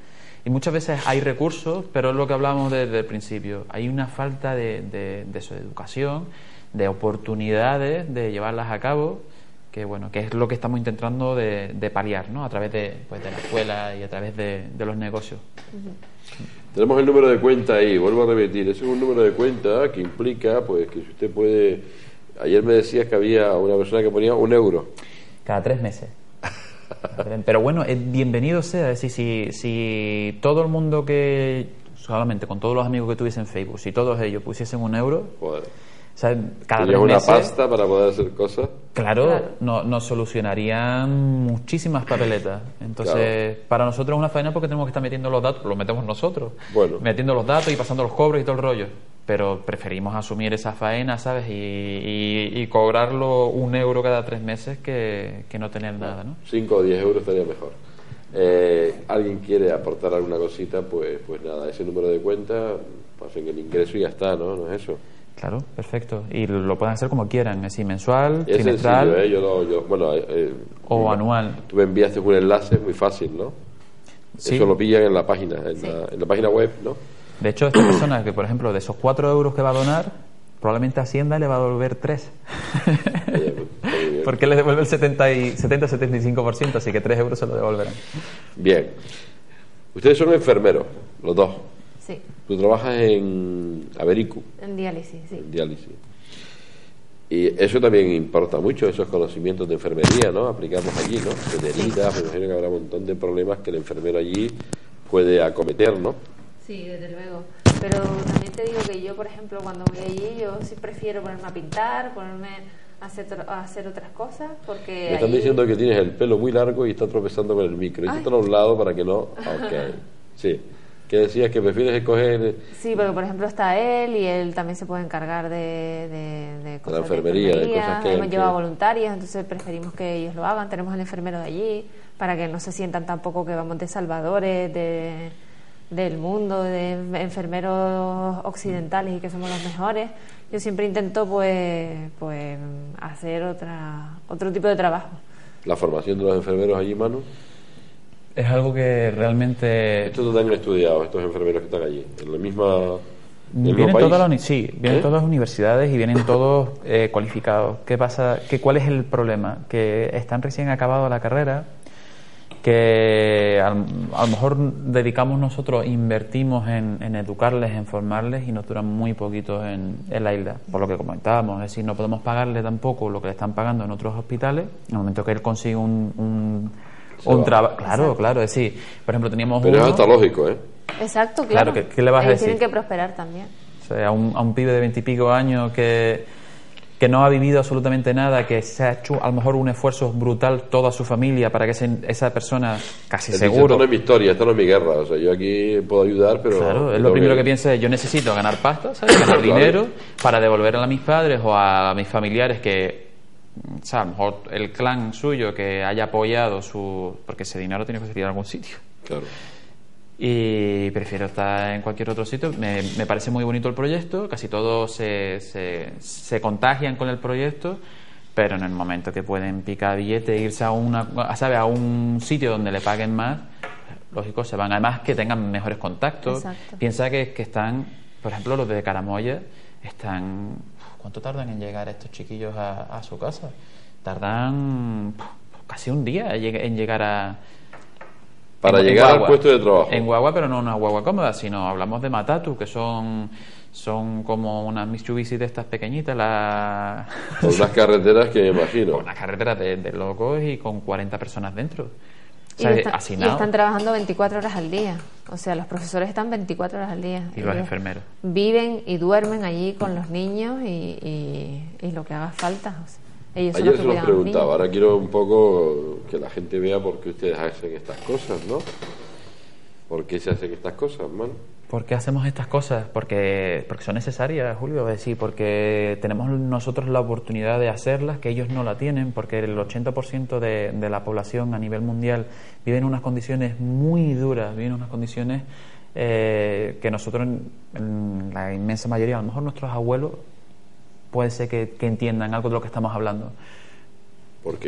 Y muchas veces hay recursos, pero es lo que hablábamos desde el principio. Hay una falta de eso, de educación, de oportunidades de llevarlas a cabo, que bueno, que es lo que estamos intentando de paliar, ¿no? A través de la escuela y a través de los negocios. Tenemos el número de cuenta ahí, vuelvo a repetir, ese es un número de cuenta que implica pues que si usted puede, ayer me decías que había una persona que ponía €1 cada 3 meses. Pero bueno, bienvenido sea, es decir, si todo el mundo que, solamente con todos los amigos que tuviesen en Facebook, si todos ellos pusiesen €1, joder, o sea, cada 3 ¿tenías una meses, pasta para poder hacer cosas? Claro. Nos solucionarían muchísimas papeletas. Entonces, para nosotros es una faena porque tenemos que estar metiendo los datos, lo metemos nosotros, metiendo los datos y pasando los cobros y todo el rollo. Pero preferimos asumir esa faena, ¿sabes? Y cobrarlo €1 cada 3 meses que no tener nada, ¿no? 5 o 10 euros estaría mejor. ¿Alguien quiere aportar alguna cosita? Pues nada, ese número de cuenta, pasen el ingreso y ya está, ¿no? ¿No es eso? Claro, perfecto. Y lo pueden hacer como quieran, es decir, mensual, es trimestral, sencillo, o anual. Tú me enviaste un enlace muy fácil, ¿no? Sí. Eso lo pillan en la página, en la página web, ¿no? De hecho, esta persona que, por ejemplo, de esos €4 que va a donar, probablemente Hacienda le va a devolver 3. Porque le devuelve el 70-75%, así que €3 se lo devolverán. Bien. Ustedes son enfermeros, los dos. Sí. Tú trabajas en Avericu. En diálisis, sí. En diálisis. Y eso también importa mucho, esos conocimientos de enfermería, ¿no? Aplicarlos allí, ¿no? De heridas, me imagino que habrá un montón de problemas que el enfermero allí puede acometer, ¿no? Sí, desde luego. Pero también te digo que yo, por ejemplo, cuando voy allí, yo sí prefiero ponerme a pintar, ponerme a hacer otras cosas, porque me están diciendo que tienes el pelo muy largo y estás tropezando con el micro. Inténtalo a un lado para que no... Ok. Sí. ¿Qué decías? ¿Que prefieres escoger...? Sí, porque por ejemplo está él y él también se puede encargar de cosas de la enfermería, de cosas que... Hemos llevado voluntarios, entonces preferimos que ellos lo hagan. Tenemos al enfermero de allí para que no se sientan tampoco que vamos de salvadores del mundo, de enfermeros occidentales y que somos los mejores. Yo siempre intento pues hacer otro tipo de trabajo. ¿La formación de los enfermeros allí, Manu? Es algo que realmente... ¿Estos dónde han estudiado, estos enfermeros que están allí? ¿En la misma...? Vienen todas las universidades y vienen todos cualificados. ¿Qué pasa? ¿Cuál es el problema? Que están recién acabados la carrera, que a lo mejor dedicamos nosotros, invertimos en educarles, en formarles y nos duran muy poquitos en la isla, por lo que comentábamos. Es decir, no podemos pagarle tampoco lo que le están pagando en otros hospitales. En el momento que él consigue un trabajo, claro, es decir, por ejemplo teníamos pero es hasta lógico, ¿eh? Exacto, claro. ¿Qué le vas a decir? Tienen que prosperar también. O sea, a un pibe de 20 y pico años que no ha vivido absolutamente nada, que se ha hecho a lo mejor un esfuerzo brutal toda su familia para que esa persona, casi seguro... Esto no es mi historia, esto no es mi guerra, o sea, yo aquí puedo ayudar, pero... Claro, es lo primero que piensa es, yo necesito ganar pasta, ¿sabes? Ganar dinero para devolverle a mis padres o a mis familiares que... O sea, a lo mejor el clan suyo que haya apoyado porque ese dinero tiene que salir a algún sitio. Claro. Y prefiero estar en cualquier otro sitio. Me parece muy bonito el proyecto, casi todos se contagian con el proyecto, pero en el momento que pueden picar billete e irse a un sitio donde le paguen más, lógico, se van. Además que tengan mejores contactos. Exacto. Piensa que están, por ejemplo, los de Caramolla están... ¿Cuánto tardan en llegar estos chiquillos a su casa? Tardan casi un día en llegar para llegar al puesto de trabajo. En guagua, pero no una guagua cómoda, sino hablamos de Matatu, que son como unas Mitsubishi de estas pequeñitas. Con unas carreteras que me imagino. Con unas carreteras de locos y con 40 personas dentro. O Y sea, están trabajando 24 horas al día. O sea, los profesores están 24 horas al día. Y los enfermeros. Viven y duermen allí con los niños y lo que haga falta. O sea, ellos ayer son los que se los cuidan a los preguntaba, niños. ahora quiero un poco que la gente vea por qué ustedes hacen estas cosas, ¿no? ¿Por qué se hacen estas cosas, man? ¿Por qué hacemos estas cosas? Porque son necesarias, Julio. Es decir, porque tenemos nosotros la oportunidad de hacerlas, que ellos no la tienen, porque el 80% de la población a nivel mundial vive en unas condiciones muy duras, vive en unas condiciones que nosotros, en la inmensa mayoría, a lo mejor nuestros abuelos, puede ser que entiendan algo de lo que estamos hablando. ¿Por qué?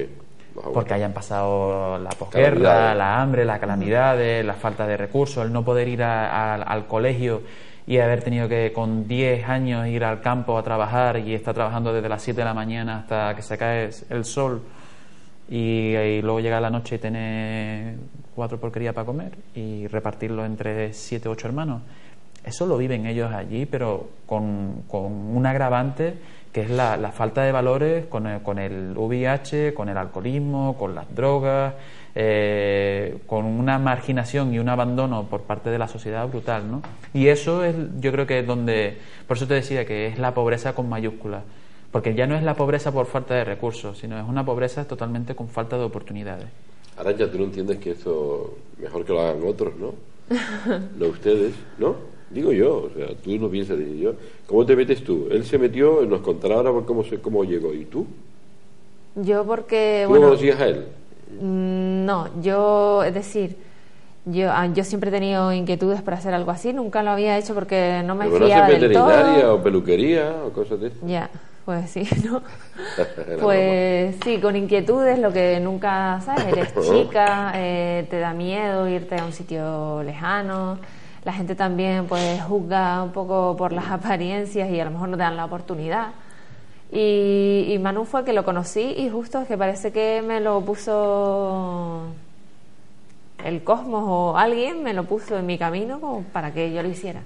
porque hayan pasado la posguerra, la hambre, las calamidades, la falta de recursos, el no poder ir al colegio y haber tenido que con 10 años ir al campo a trabajar y estar trabajando desde las 7 de la mañana hasta que se cae el sol y luego llega la noche y tener 4 porquerías para comer y repartirlo entre 7 o 8 hermanos. Eso lo viven ellos allí, pero con un agravante que es la falta de valores con el VIH, con el alcoholismo, con las drogas, con una marginación y un abandono por parte de la sociedad brutal, ¿no? Y eso es, yo creo que es donde, por eso te decía que es la pobreza con mayúsculas, porque ya no es la pobreza por falta de recursos, sino es una pobreza totalmente con falta de oportunidades. Arantxa, tú no entiendes que esto mejor que lo hagan otros, ¿no? No ustedes, ¿no? Digo yo, o sea, tú no piensas, digo yo. ¿Cómo te metes tú? Él se metió, nos contará ahora cómo llegó. ¿Y tú? Yo porque... ¿Tú no conocías a él? No, yo, es decir, yo siempre he tenido inquietudes para hacer algo así, nunca lo había hecho porque no me fiaba del todo. ¿Veterinaria o peluquería o cosas de eso? Ya, pues sí, ¿no? Pues sí, con inquietudes, lo que nunca, ¿sabes? Eres chica, te da miedo irte a un sitio lejano. La gente también pues juzga un poco por las apariencias y a lo mejor no te dan la oportunidad. Y Manu fue que lo conocí y justo es que parece que me lo puso el cosmos o alguien me lo puso en mi camino como para que yo lo hiciera.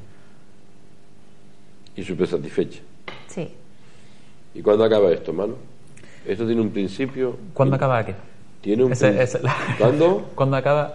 ¿Y súper satisfecha? Sí. ¿Y cuándo acaba esto, Manu? ¿Esto tiene un principio? ¿Cuándo acaba qué? ¿Tiene un ¿Cuándo? ¿Cuándo acaba?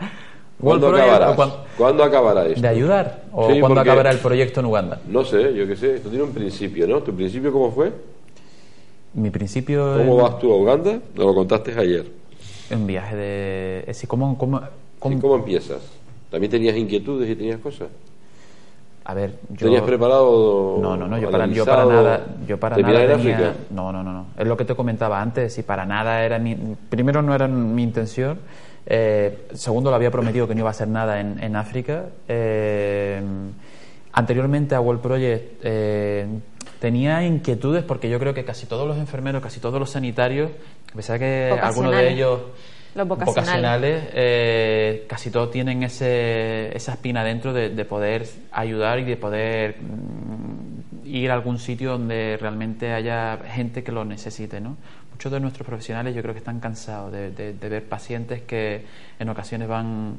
¿Cuándo acabará esto? ¿De ayudar? ¿O sí, cuándo acabará el proyecto en Uganda? No sé, yo qué sé. Esto tiene un principio, ¿no? ¿Tu principio cómo fue? Mi principio... ¿Cómo vas tú a Uganda? Nos lo contaste ayer. Un viaje de... Es decir, ¿cómo empiezas? ¿También tenías inquietudes y tenías cosas? A ver, yo... ¿Tenías preparado? No, yo para nada tenía... África? No. Es lo que te comentaba antes, si para nada era primero no era mi intención, segundo, le había prometido que no iba a hacer nada en África. Anteriormente a World Project tenía inquietudes porque yo creo que casi todos los enfermeros, casi todos los sanitarios, a pesar que algunos de ellos los vocacionales, casi todos tienen esa espina dentro de poder ayudar y de poder ir a algún sitio donde realmente haya gente que lo necesite, ¿no? Muchos de nuestros profesionales yo creo que están cansados de ver pacientes que en ocasiones van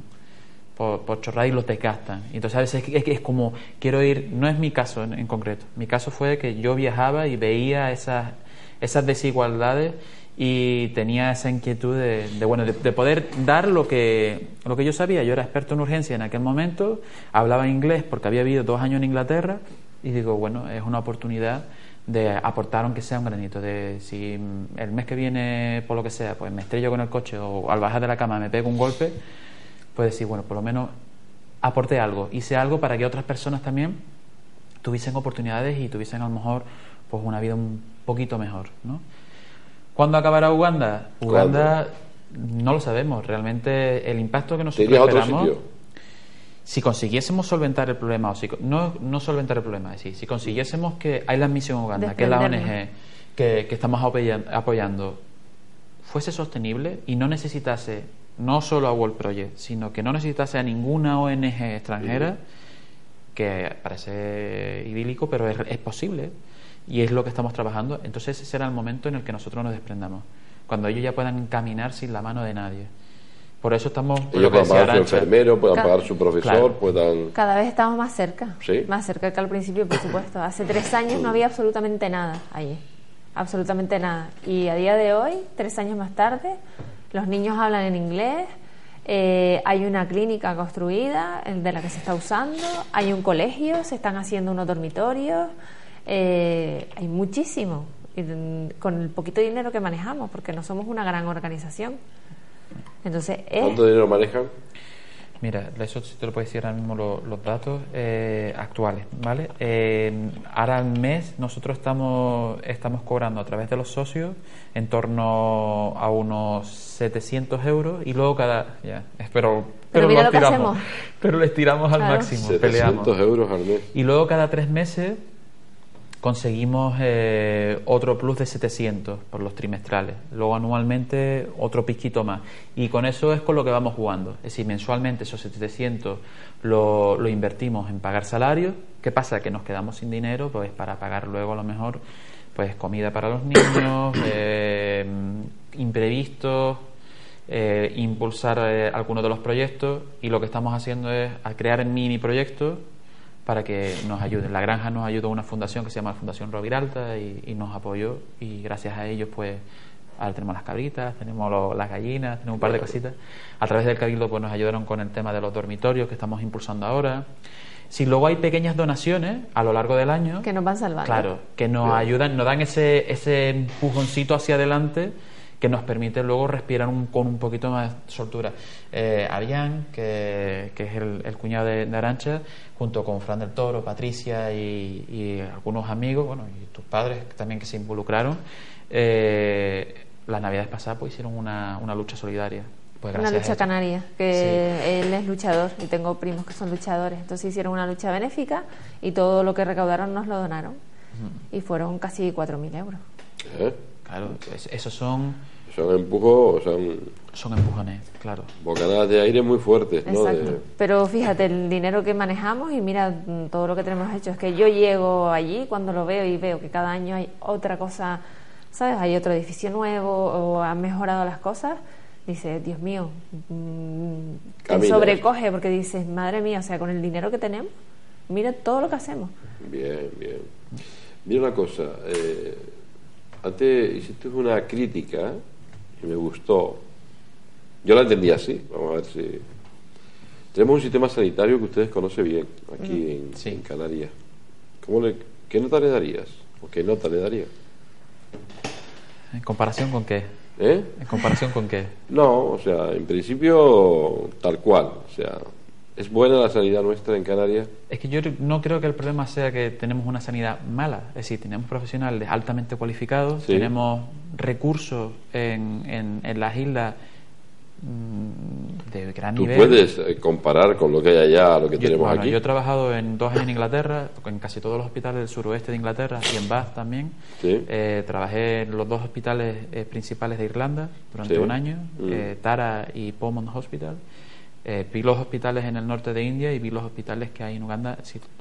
por chorrar y los desgastan. Entonces a veces es como, quiero ir, no es mi caso en concreto, mi caso fue que yo viajaba y veía esas desigualdades y tenía esa inquietud de poder dar lo que yo sabía. Yo era experto en urgencia en aquel momento, hablaba inglés porque había vivido 2 años en Inglaterra y digo, bueno, es una oportunidad de aportar aunque sea un granito, de si el mes que viene por lo que sea pues me estrello con el coche o al bajar de la cama me pego un golpe, pues decir, bueno, por lo menos aporté algo, hice algo para que otras personas también tuviesen oportunidades y tuviesen a lo mejor pues una vida un poquito mejor, ¿no? ¿Cuándo acabará Uganda? Uganda no lo sabemos. Realmente el impacto que nosotros esperamos, si consiguiésemos solventar el problema, no solventar el problema, es decir, si consiguiésemos que Island Mission Uganda, que es la ONG que estamos apoyando, fuese sostenible y no necesitase no solo a World Project, sino que no necesitase a ninguna ONG extranjera, que parece idílico, pero es posible. Y es lo que estamos trabajando. Entonces ese será el momento en el que nosotros nos desprendamos, cuando ellos ya puedan caminar sin la mano de nadie. Por eso estamos... Ellos puedan pagar su enfermero, puedan pagar su profesor, puedan... Cada vez estamos más cerca. ¿Sí? Más cerca que al principio, por supuesto. Hace 3 años no había absolutamente nada allí. Absolutamente nada. Y a día de hoy, 3 años más tarde, los niños hablan en inglés, hay una clínica construida de la que se está usando, hay un colegio, se están haciendo unos dormitorios... hay muchísimo con el poquito dinero que manejamos, porque no somos una gran organización. Entonces, ¿cuánto dinero manejan? Mira, eso sí te lo puedo decir ahora mismo los datos actuales, ¿vale? Ahora al mes nosotros estamos cobrando a través de los socios en torno a unos 700 euros y luego pero mira lo lo que hacemos. Pero lo estiramos al máximo, 700 peleamos. euros al mes. Y luego cada 3 meses conseguimos otro plus de 700 por los trimestrales, luego anualmente otro pizquito más, y con eso es con lo que vamos jugando. Es decir, mensualmente esos 700 lo invertimos en pagar salarios. ¿Qué pasa? Que nos quedamos sin dinero pues para pagar luego a lo mejor pues comida para los niños, imprevistos, impulsar algunos de los proyectos, y lo que estamos haciendo es a crear mini proyectos para que nos ayuden. La granja nos ayudó a una fundación que se llama Fundación Roviralta y nos apoyó, y gracias a ellos pues ahora tenemos las cabritas, tenemos las gallinas, tenemos un par de cositas. A través del Cabildo pues nos ayudaron con el tema de los dormitorios que estamos impulsando ahora. Si luego hay pequeñas donaciones a lo largo del año que nos van salvando, claro, que nos ayudan, nos dan ese empujoncito hacia adelante que nos permite luego respirar con un poquito más de soltura. Avian, que es el cuñado de Arantxa, junto con Fran del Toro, Patricia y algunos amigos, bueno, y tus padres también que se involucraron, las navidades pasadas pues hicieron una lucha solidaria. Pues una lucha canaria, que él es luchador y tengo primos que son luchadores, entonces hicieron una lucha benéfica y todo lo que recaudaron nos lo donaron y fueron casi 4.000 euros. Claro, esos son empujos, son empujones, claro, bocanadas de aire muy fuertes, ¿no? Exacto. Pero fíjate el dinero que manejamos y mira todo lo que tenemos hecho. Es que yo llego allí cuando lo veo y veo que cada año hay otra cosa, ¿sabes? Hay otro edificio nuevo o han mejorado las cosas. Dice, Dios mío, te sobrecoge porque dices, madre mía, o sea, con el dinero que tenemos, mira todo lo que hacemos. Bien, bien. Mira una cosa, antes hiciste una crítica y me gustó. Yo la entendí así, vamos a ver si... Tenemos un sistema sanitario que ustedes conocen bien aquí en Canarias. ¿Qué nota le darías? ¿O qué nota le darías? ¿En comparación con qué? ¿En comparación con qué? No, o sea, en principio tal cual. O sea, ¿es buena la sanidad nuestra en Canarias? Es que yo no creo que el problema sea que tenemos una sanidad mala. Es decir, tenemos profesionales altamente cualificados, tenemos recursos en las islas de gran nivel. ¿Tú puedes comparar con lo que hay allá a lo que tenemos aquí? Yo he trabajado 2 años en Inglaterra, en casi todos los hospitales del suroeste de Inglaterra y en Bath también. Trabajé en los 2 hospitales principales de Irlanda durante un año, Tara y Beaumont Hospital. Vi los hospitales en el norte de India y vi los hospitales que hay en Uganda.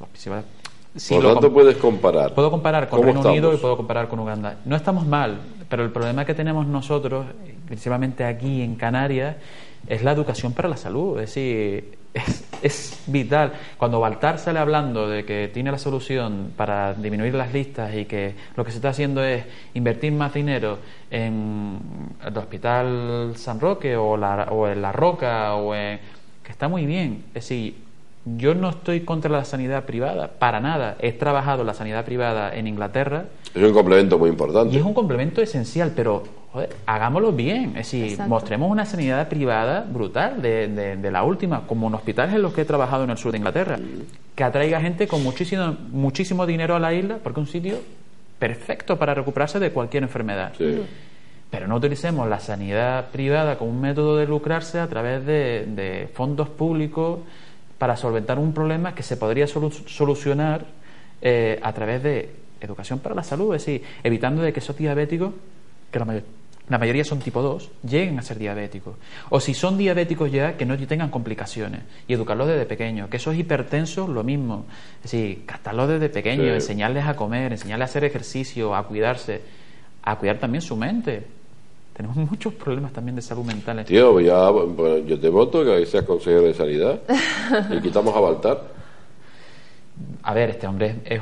Por lo tanto, puedes comparar. Puedo comparar con Reino Unido y puedo comparar con Uganda. No estamos mal, pero el problema que tenemos nosotros, principalmente aquí en Canarias, es la educación para la salud. Es decir, es vital. Cuando Baltar sale hablando de que tiene la solución para disminuir las listas y que lo que se está haciendo es invertir más dinero en el Hospital San Roque o en La Roca que está muy bien. Es decir, yo no estoy contra la sanidad privada, para nada. He trabajado la sanidad privada en Inglaterra. Es un complemento muy importante. Y es un complemento esencial, pero joder, hagámoslo bien. Es decir, mostremos una sanidad privada brutal, de la última, como en hospitales en los que he trabajado en el sur de Inglaterra, que atraiga gente con muchísimo dinero a la isla, porque es un sitio perfecto para recuperarse de cualquier enfermedad. Pero no utilicemos la sanidad privada como un método de lucrarse a través de fondos públicos para solventar un problema que se podría solucionar a través de educación para la salud, es decir, evitando de que esos diabéticos, que la mayoría son tipo 2, lleguen a ser diabéticos. O si son diabéticos ya, que no tengan complicaciones. Y educarlos desde pequeños. Que esos hipertensos, lo mismo. Es decir, captarlos desde pequeños, enseñarles a comer, enseñarles a hacer ejercicio, a cuidarse, a cuidar también su mente. Tenemos muchos problemas también de salud mental. Tío, yo te voto que seas consejero de sanidad y quitamos a Baltar. A ver, este hombre es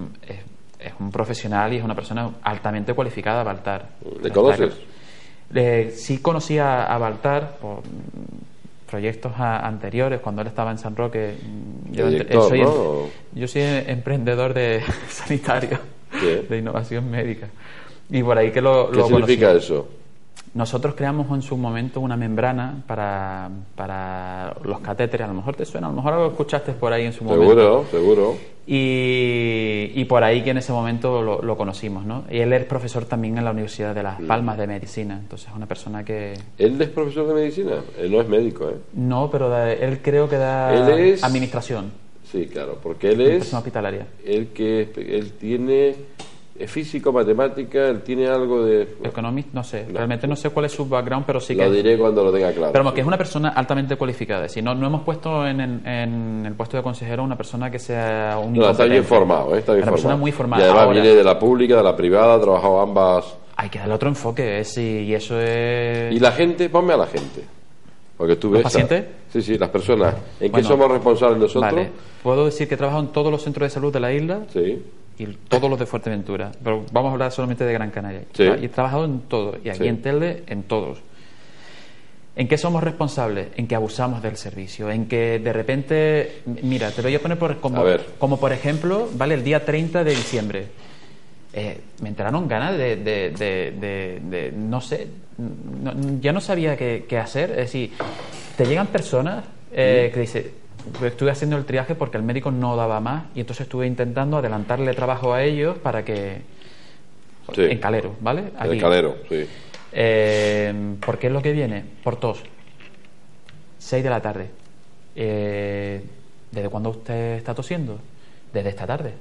un profesional y es una persona altamente cualificada, Baltar. ¿Le conoces? Sí conocía a Baltar por proyectos anteriores, cuando él estaba en San Roque. Yo soy emprendedor sanitario, de innovación médica. Y por ahí que lo ¿Qué significa eso? Nosotros creamos en su momento una membrana para los catéteres. A lo mejor te suena, a lo mejor algo escuchaste por ahí en su momento. Seguro. Y por ahí que en ese momento lo conocimos, ¿no? Y él es profesor también en la Universidad de Las Palmas de Medicina. Entonces es una persona que... ¿Él es profesor de medicina? Él no es médico, ¿eh? No, pero él creo que da administración. Sí, claro, porque él es... persona hospitalaria. Él tiene... Es físico, matemática, él tiene algo de... Economista, no sé, realmente no sé cuál es su background, pero sí lo que... Lo diré cuando lo tenga claro. Pero que es una persona altamente cualificada. Es decir, no hemos puesto en el puesto de consejero una persona que sea un... No, está bien formado, está bien formado. Una persona muy formada. Y además viene de la pública, de la privada, ha trabajado ambas... Hay que darle otro enfoque, y eso es... Y la gente, ponme a la gente. Porque tú ves... ¿Los pacientes? Sí, las personas. ¿En qué somos responsables nosotros? Vale. Puedo decir que he trabajado en todos los centros de salud de la isla. Sí. Y todos los de Fuerteventura, pero vamos a hablar solamente de Gran Canaria. Sí. Y he trabajado en todo, y aquí en Telde, en todos. ¿En qué somos responsables? En que abusamos del servicio, en que de repente, mira, te lo voy a poner como por ejemplo, vale, el día 30 de diciembre. Me entraron ganas de no sé, ya no sabía qué hacer. Es decir, te llegan personas que dicen... Estuve haciendo el triaje porque el médico no daba más y entonces estuve intentando adelantarle trabajo a ellos para que... Sí. En Calero, ¿vale? Aquí. En Calero, sí. ¿Por qué es lo que viene? Por tos. 6 de la tarde. ¿Desde cuándo usted está tosiendo? Desde esta tarde.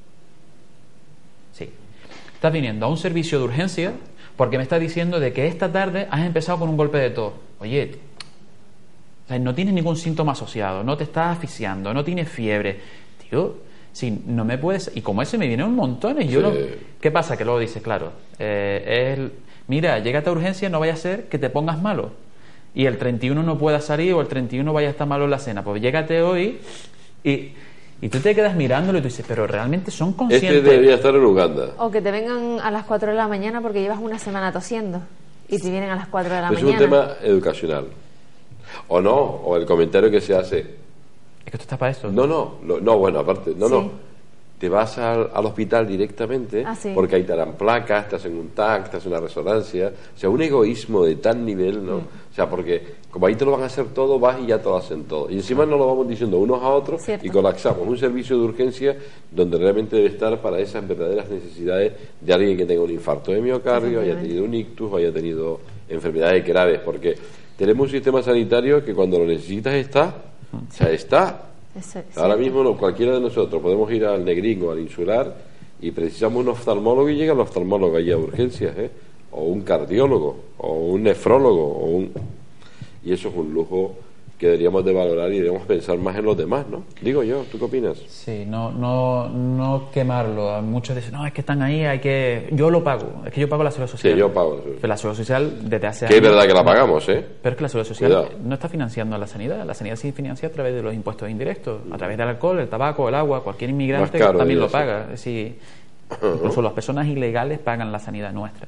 Sí. Estás viniendo a un servicio de urgencia porque me está diciendo de que esta tarde has empezado con un golpe de tos. Oye... O sea, no tienes ningún síntoma asociado, no te estás asfixiando, no tienes fiebre. Tío, si no me puedes... Y como ese me viene un montón. Y yo ¿qué pasa? Que luego dices, claro, mira, llégate a urgencia, no vaya a ser que te pongas malo. Y el 31 no puedas salir o el 31 vaya a estar malo en la cena. Pues llégate hoy y tú te quedas mirándolo y tú dices, pero realmente son conscientes... Este debería estar en Uganda. O que te vengan a las 4 de la mañana porque llevas una semana tosiendo y te vienen a las 4 de la mañana. Es un tema educacional. O no, o el comentario que se hace. Es que tú estás para eso. No, bueno, aparte, no. Te vas al hospital directamente porque ahí te dan placas, te hacen un TAC, te hacen una resonancia. O sea, un egoísmo de tal nivel, ¿no? O sea, porque como ahí te lo van a hacer todo, vas y ya te lo hacen todo. Y encima nos lo vamos diciendo unos a otros y colapsamos un servicio de urgencia donde realmente debe estar para esas verdaderas necesidades de alguien que tenga un infarto de miocardio, haya tenido un ictus o haya tenido enfermedades graves, porque tenemos un sistema sanitario que cuando lo necesitas está. O sea, está. Ahora mismo cualquiera de nosotros podemos ir al Negrín o al Insular y precisamos un oftalmólogo y llega el oftalmólogo allí a urgencias, o un cardiólogo, o un nefrólogo, y eso es un lujo que deberíamos de valorar y deberíamos pensar más en los demás, ¿no? Digo yo, ¿tú qué opinas? Sí, no quemarlo. Muchos dicen, no, es que están ahí, yo lo pago. Es que yo pago la seguridad social. Sí, yo pago. Pero la seguridad social desde hace años... Que es verdad que la pagamos, ¿eh? Pero es que la seguridad social no está financiando a la sanidad. La sanidad se financia a través de los impuestos indirectos, a través del alcohol, el tabaco, el agua. Cualquier inmigrante también lo paga. Es decir, incluso las personas ilegales pagan la sanidad nuestra.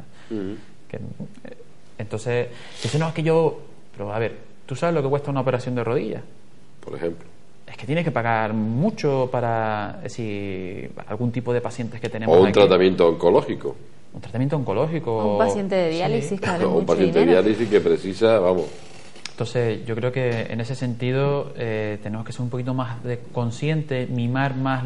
Entonces, dicen, no, es que yo... Pero a ver, ¿tú sabes lo que cuesta una operación de rodilla? Por ejemplo. Es que tienes que pagar mucho para algún tipo de pacientes que tenemos o un aquí. Tratamiento oncológico. Un tratamiento oncológico. O un paciente de diálisis, que vale o un mucho paciente dinero. de diálisis que precisa, vamos. Entonces, yo creo que en ese sentido tenemos que ser un poquito más conscientes, mimar más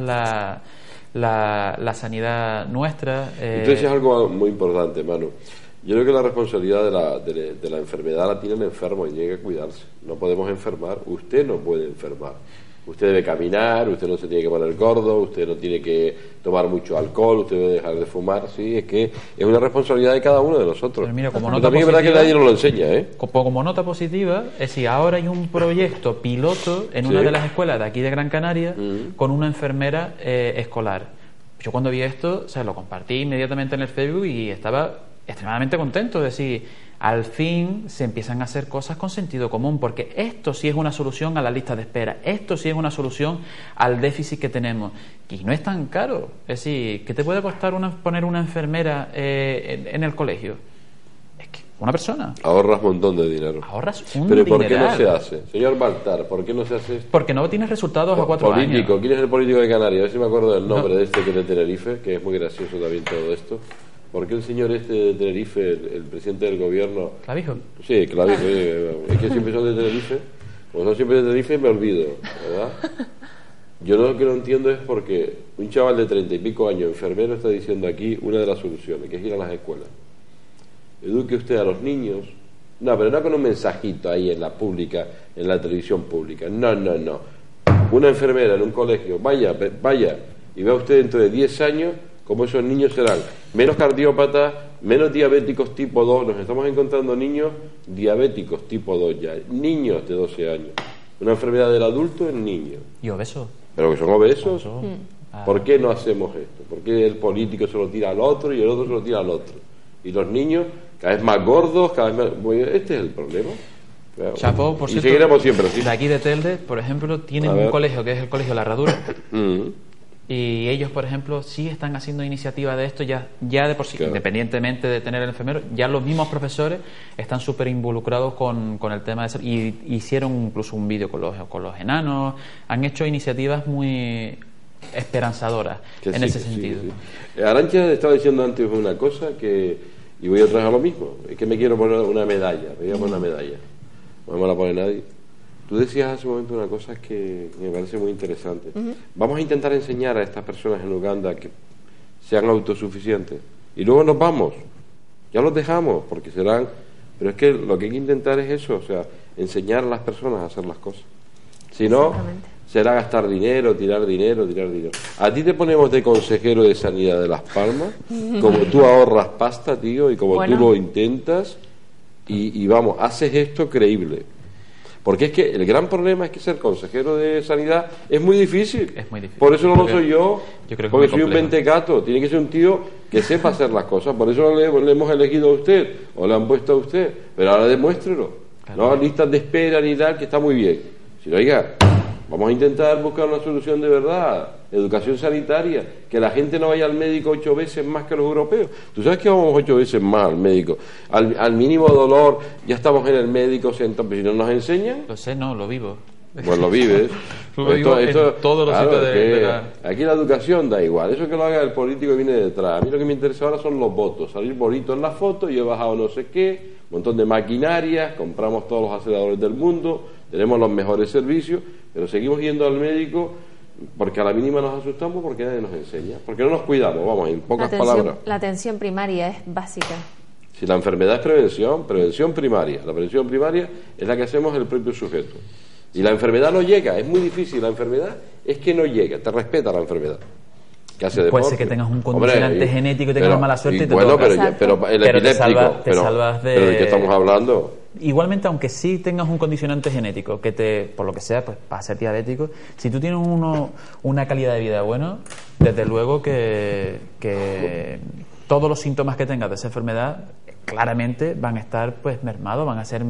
la sanidad nuestra. Entonces es algo muy importante, Manu. Yo creo que la responsabilidad de la enfermedad la tiene el enfermo y tiene que cuidarse. No podemos enfermar, usted no puede enfermar. Usted debe caminar, usted no se tiene que poner gordo, usted no tiene que tomar mucho alcohol, usted debe dejar de fumar. Sí, es que es una responsabilidad de cada uno de nosotros. Pero mira, Pero también es verdad que nadie nos lo enseña, ¿eh? Como nota positiva, es decir, ahora hay un proyecto piloto en una de las escuelas de aquí de Gran Canaria con una enfermera escolar. Yo cuando vi esto, lo compartí inmediatamente en el Facebook y estaba extremadamente contento de decir, al fin se empiezan a hacer cosas con sentido común, porque esto sí es una solución a la lista de espera, esto sí es una solución al déficit que tenemos, y no es tan caro. Es decir, ¿qué te puede costar poner una enfermera en el colegio? Es que una persona. Ahorras un montón de dinero. Ahorras un Pero dineral. ¿por qué no se hace? Señor Baltar, ¿por qué no se hace esto? Porque no tienes resultados a 4 años. Político, ¿quién es el político de Canarias? A ver si me acuerdo del nombre de este que es de Tenerife, que es muy gracioso también todo esto. ¿Por qué el señor de Tenerife, el presidente del gobierno... ¿Clavijo? Sí, Clavijo. Es que siempre son de Tenerife. Como son siempre de Tenerife, me olvido, ¿verdad? Yo lo que no entiendo es porque un chaval de 30 y pico años, enfermero, está diciendo aquí una de las soluciones, que es ir a las escuelas. Eduque usted a los niños. No, pero no con un mensajito ahí en la pública, en la televisión pública. No. una enfermera en un colegio, vaya, y vea usted dentro de 10 años cómo esos niños serán menos cardiópatas, menos diabéticos tipo 2. Nos estamos encontrando niños diabéticos tipo 2 ya, niños de 12 años. Una enfermedad del adulto en niños. ¿Y obesos? ¿Pero que son obesos? ¿Por qué no hacemos esto? ¿Por qué el político se lo tira al otro y el otro se lo tira al otro? Y los niños cada vez más gordos, cada vez más... Bueno, este es el problema. Claro. Chapó, por cierto, seguiremos siempre así. De aquí de Telde, por ejemplo, tienen un colegio que es el Colegio La Herradura. Y ellos, por ejemplo, sí están haciendo iniciativas de esto ya de por sí, claro. Independientemente de tener el enfermero, ya los mismos profesores están súper involucrados con el tema de y hicieron incluso un vídeo con los enanos, han hecho iniciativas muy esperanzadoras en ese sentido. Sí. Arantxa estaba diciendo antes una cosa y voy a traer a lo mismo, es que me quiero poner una medalla, una medalla, no me la pone nadie. Tú decías hace un momento una cosa que me parece muy interesante. Vamos a intentar enseñar a estas personas en Uganda que sean autosuficientes. Y luego nos vamos. Ya los dejamos, porque serán... Pero es que lo que hay que intentar es eso, o sea, enseñar a las personas a hacer las cosas. Si no, será gastar dinero, tirar dinero. A ti te ponemos de consejero de Sanidad de Las Palmas, como tú ahorras pasta, tío, y como tú lo intentas, y vamos, haces esto creíble. Porque es que el gran problema es que ser consejero de sanidad es muy difícil. Es muy difícil. Por eso no lo soy yo, creo porque soy un mentecato. Tiene que ser un tío que sepa hacer las cosas. Por eso le hemos elegido a usted, o le han puesto a usted. Pero ahora demuéstrelo. Claro. No listas de espera ni tal, que está muy bien. Si no, oiga, vamos a intentar buscar una solución de verdad. Educación sanitaria, que la gente no vaya al médico 8 veces más que los europeos. Tú sabes que vamos 8 veces más al médico. Al mínimo dolor ya estamos en el médico sentado, pero si no nos enseñan. Lo sé, no, lo vivo. Pues lo vives. Lo vivo en todos los sitios de la... Aquí la educación da igual, eso que lo haga el político que viene detrás. A mí lo que me interesa ahora son los votos, salir bonito en la foto. Yo he bajado no sé qué, un montón de maquinarias, compramos todos los aceleradores del mundo, tenemos los mejores servicios, pero seguimos yendo al médico porque a la mínima nos asustamos, porque nadie nos enseña, porque no nos cuidamos, vamos, en pocas palabras. La atención primaria es básica. Si la enfermedad es prevención primaria. La prevención primaria es la que hacemos el propio sujeto. Y la enfermedad no llega, es muy difícil. La enfermedad es que no llega, te respeta la enfermedad. Que hace deporte. Puede ser que tengas un condicionante genético y tengas mala suerte y te bueno, toca. pero el epiléptico, te salvas de... ¿Pero de qué estamos hablando? Igualmente, aunque sí tengas un condicionante genético que te, por lo que sea, pues para ser diabético, si tú tienes una calidad de vida buena, desde luego que todos los síntomas que tengas de esa enfermedad claramente van a estar pues mermados, van a ser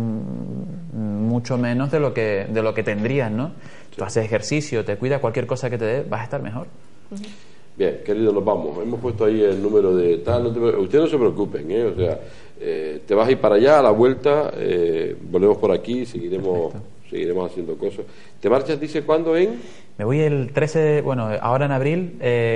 mucho menos de lo que tendrías, ¿no? Sí. Tú haces ejercicio, te cuidas, cualquier cosa que te dé, vas a estar mejor. Bien, queridos, nos vamos. Hemos puesto ahí el número de tal. Ustedes no se preocupen, o sea, te vas a ir para allá, a la vuelta, volvemos por aquí, seguiremos haciendo cosas. ¿Te marchas, dice, cuándo Me voy el 13, bueno, ahora en abril,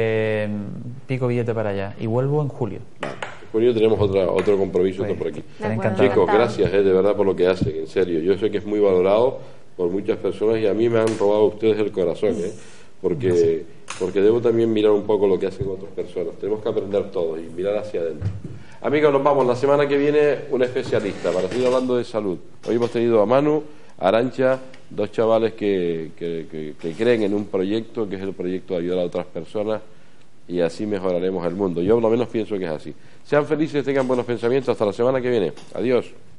pico billete para allá, y vuelvo en julio. Vale. En junio tenemos otro compromiso por aquí. Chicos, gracias, de verdad, por lo que hacen, en serio. Yo sé que es muy valorado por muchas personas y a mí me han robado ustedes el corazón, porque debo también mirar un poco lo que hacen otras personas. Tenemos que aprender todos y mirar hacia adentro. Amigos, nos vamos. La semana que viene un especialista para seguir hablando de salud. Hoy hemos tenido a Manu, a Arantxa, dos chavales que creen en un proyecto que es el proyecto de ayudar a otras personas, y así mejoraremos el mundo. Yo por lo menos pienso que es así. Sean felices, tengan buenos pensamientos. Hasta la semana que viene. Adiós.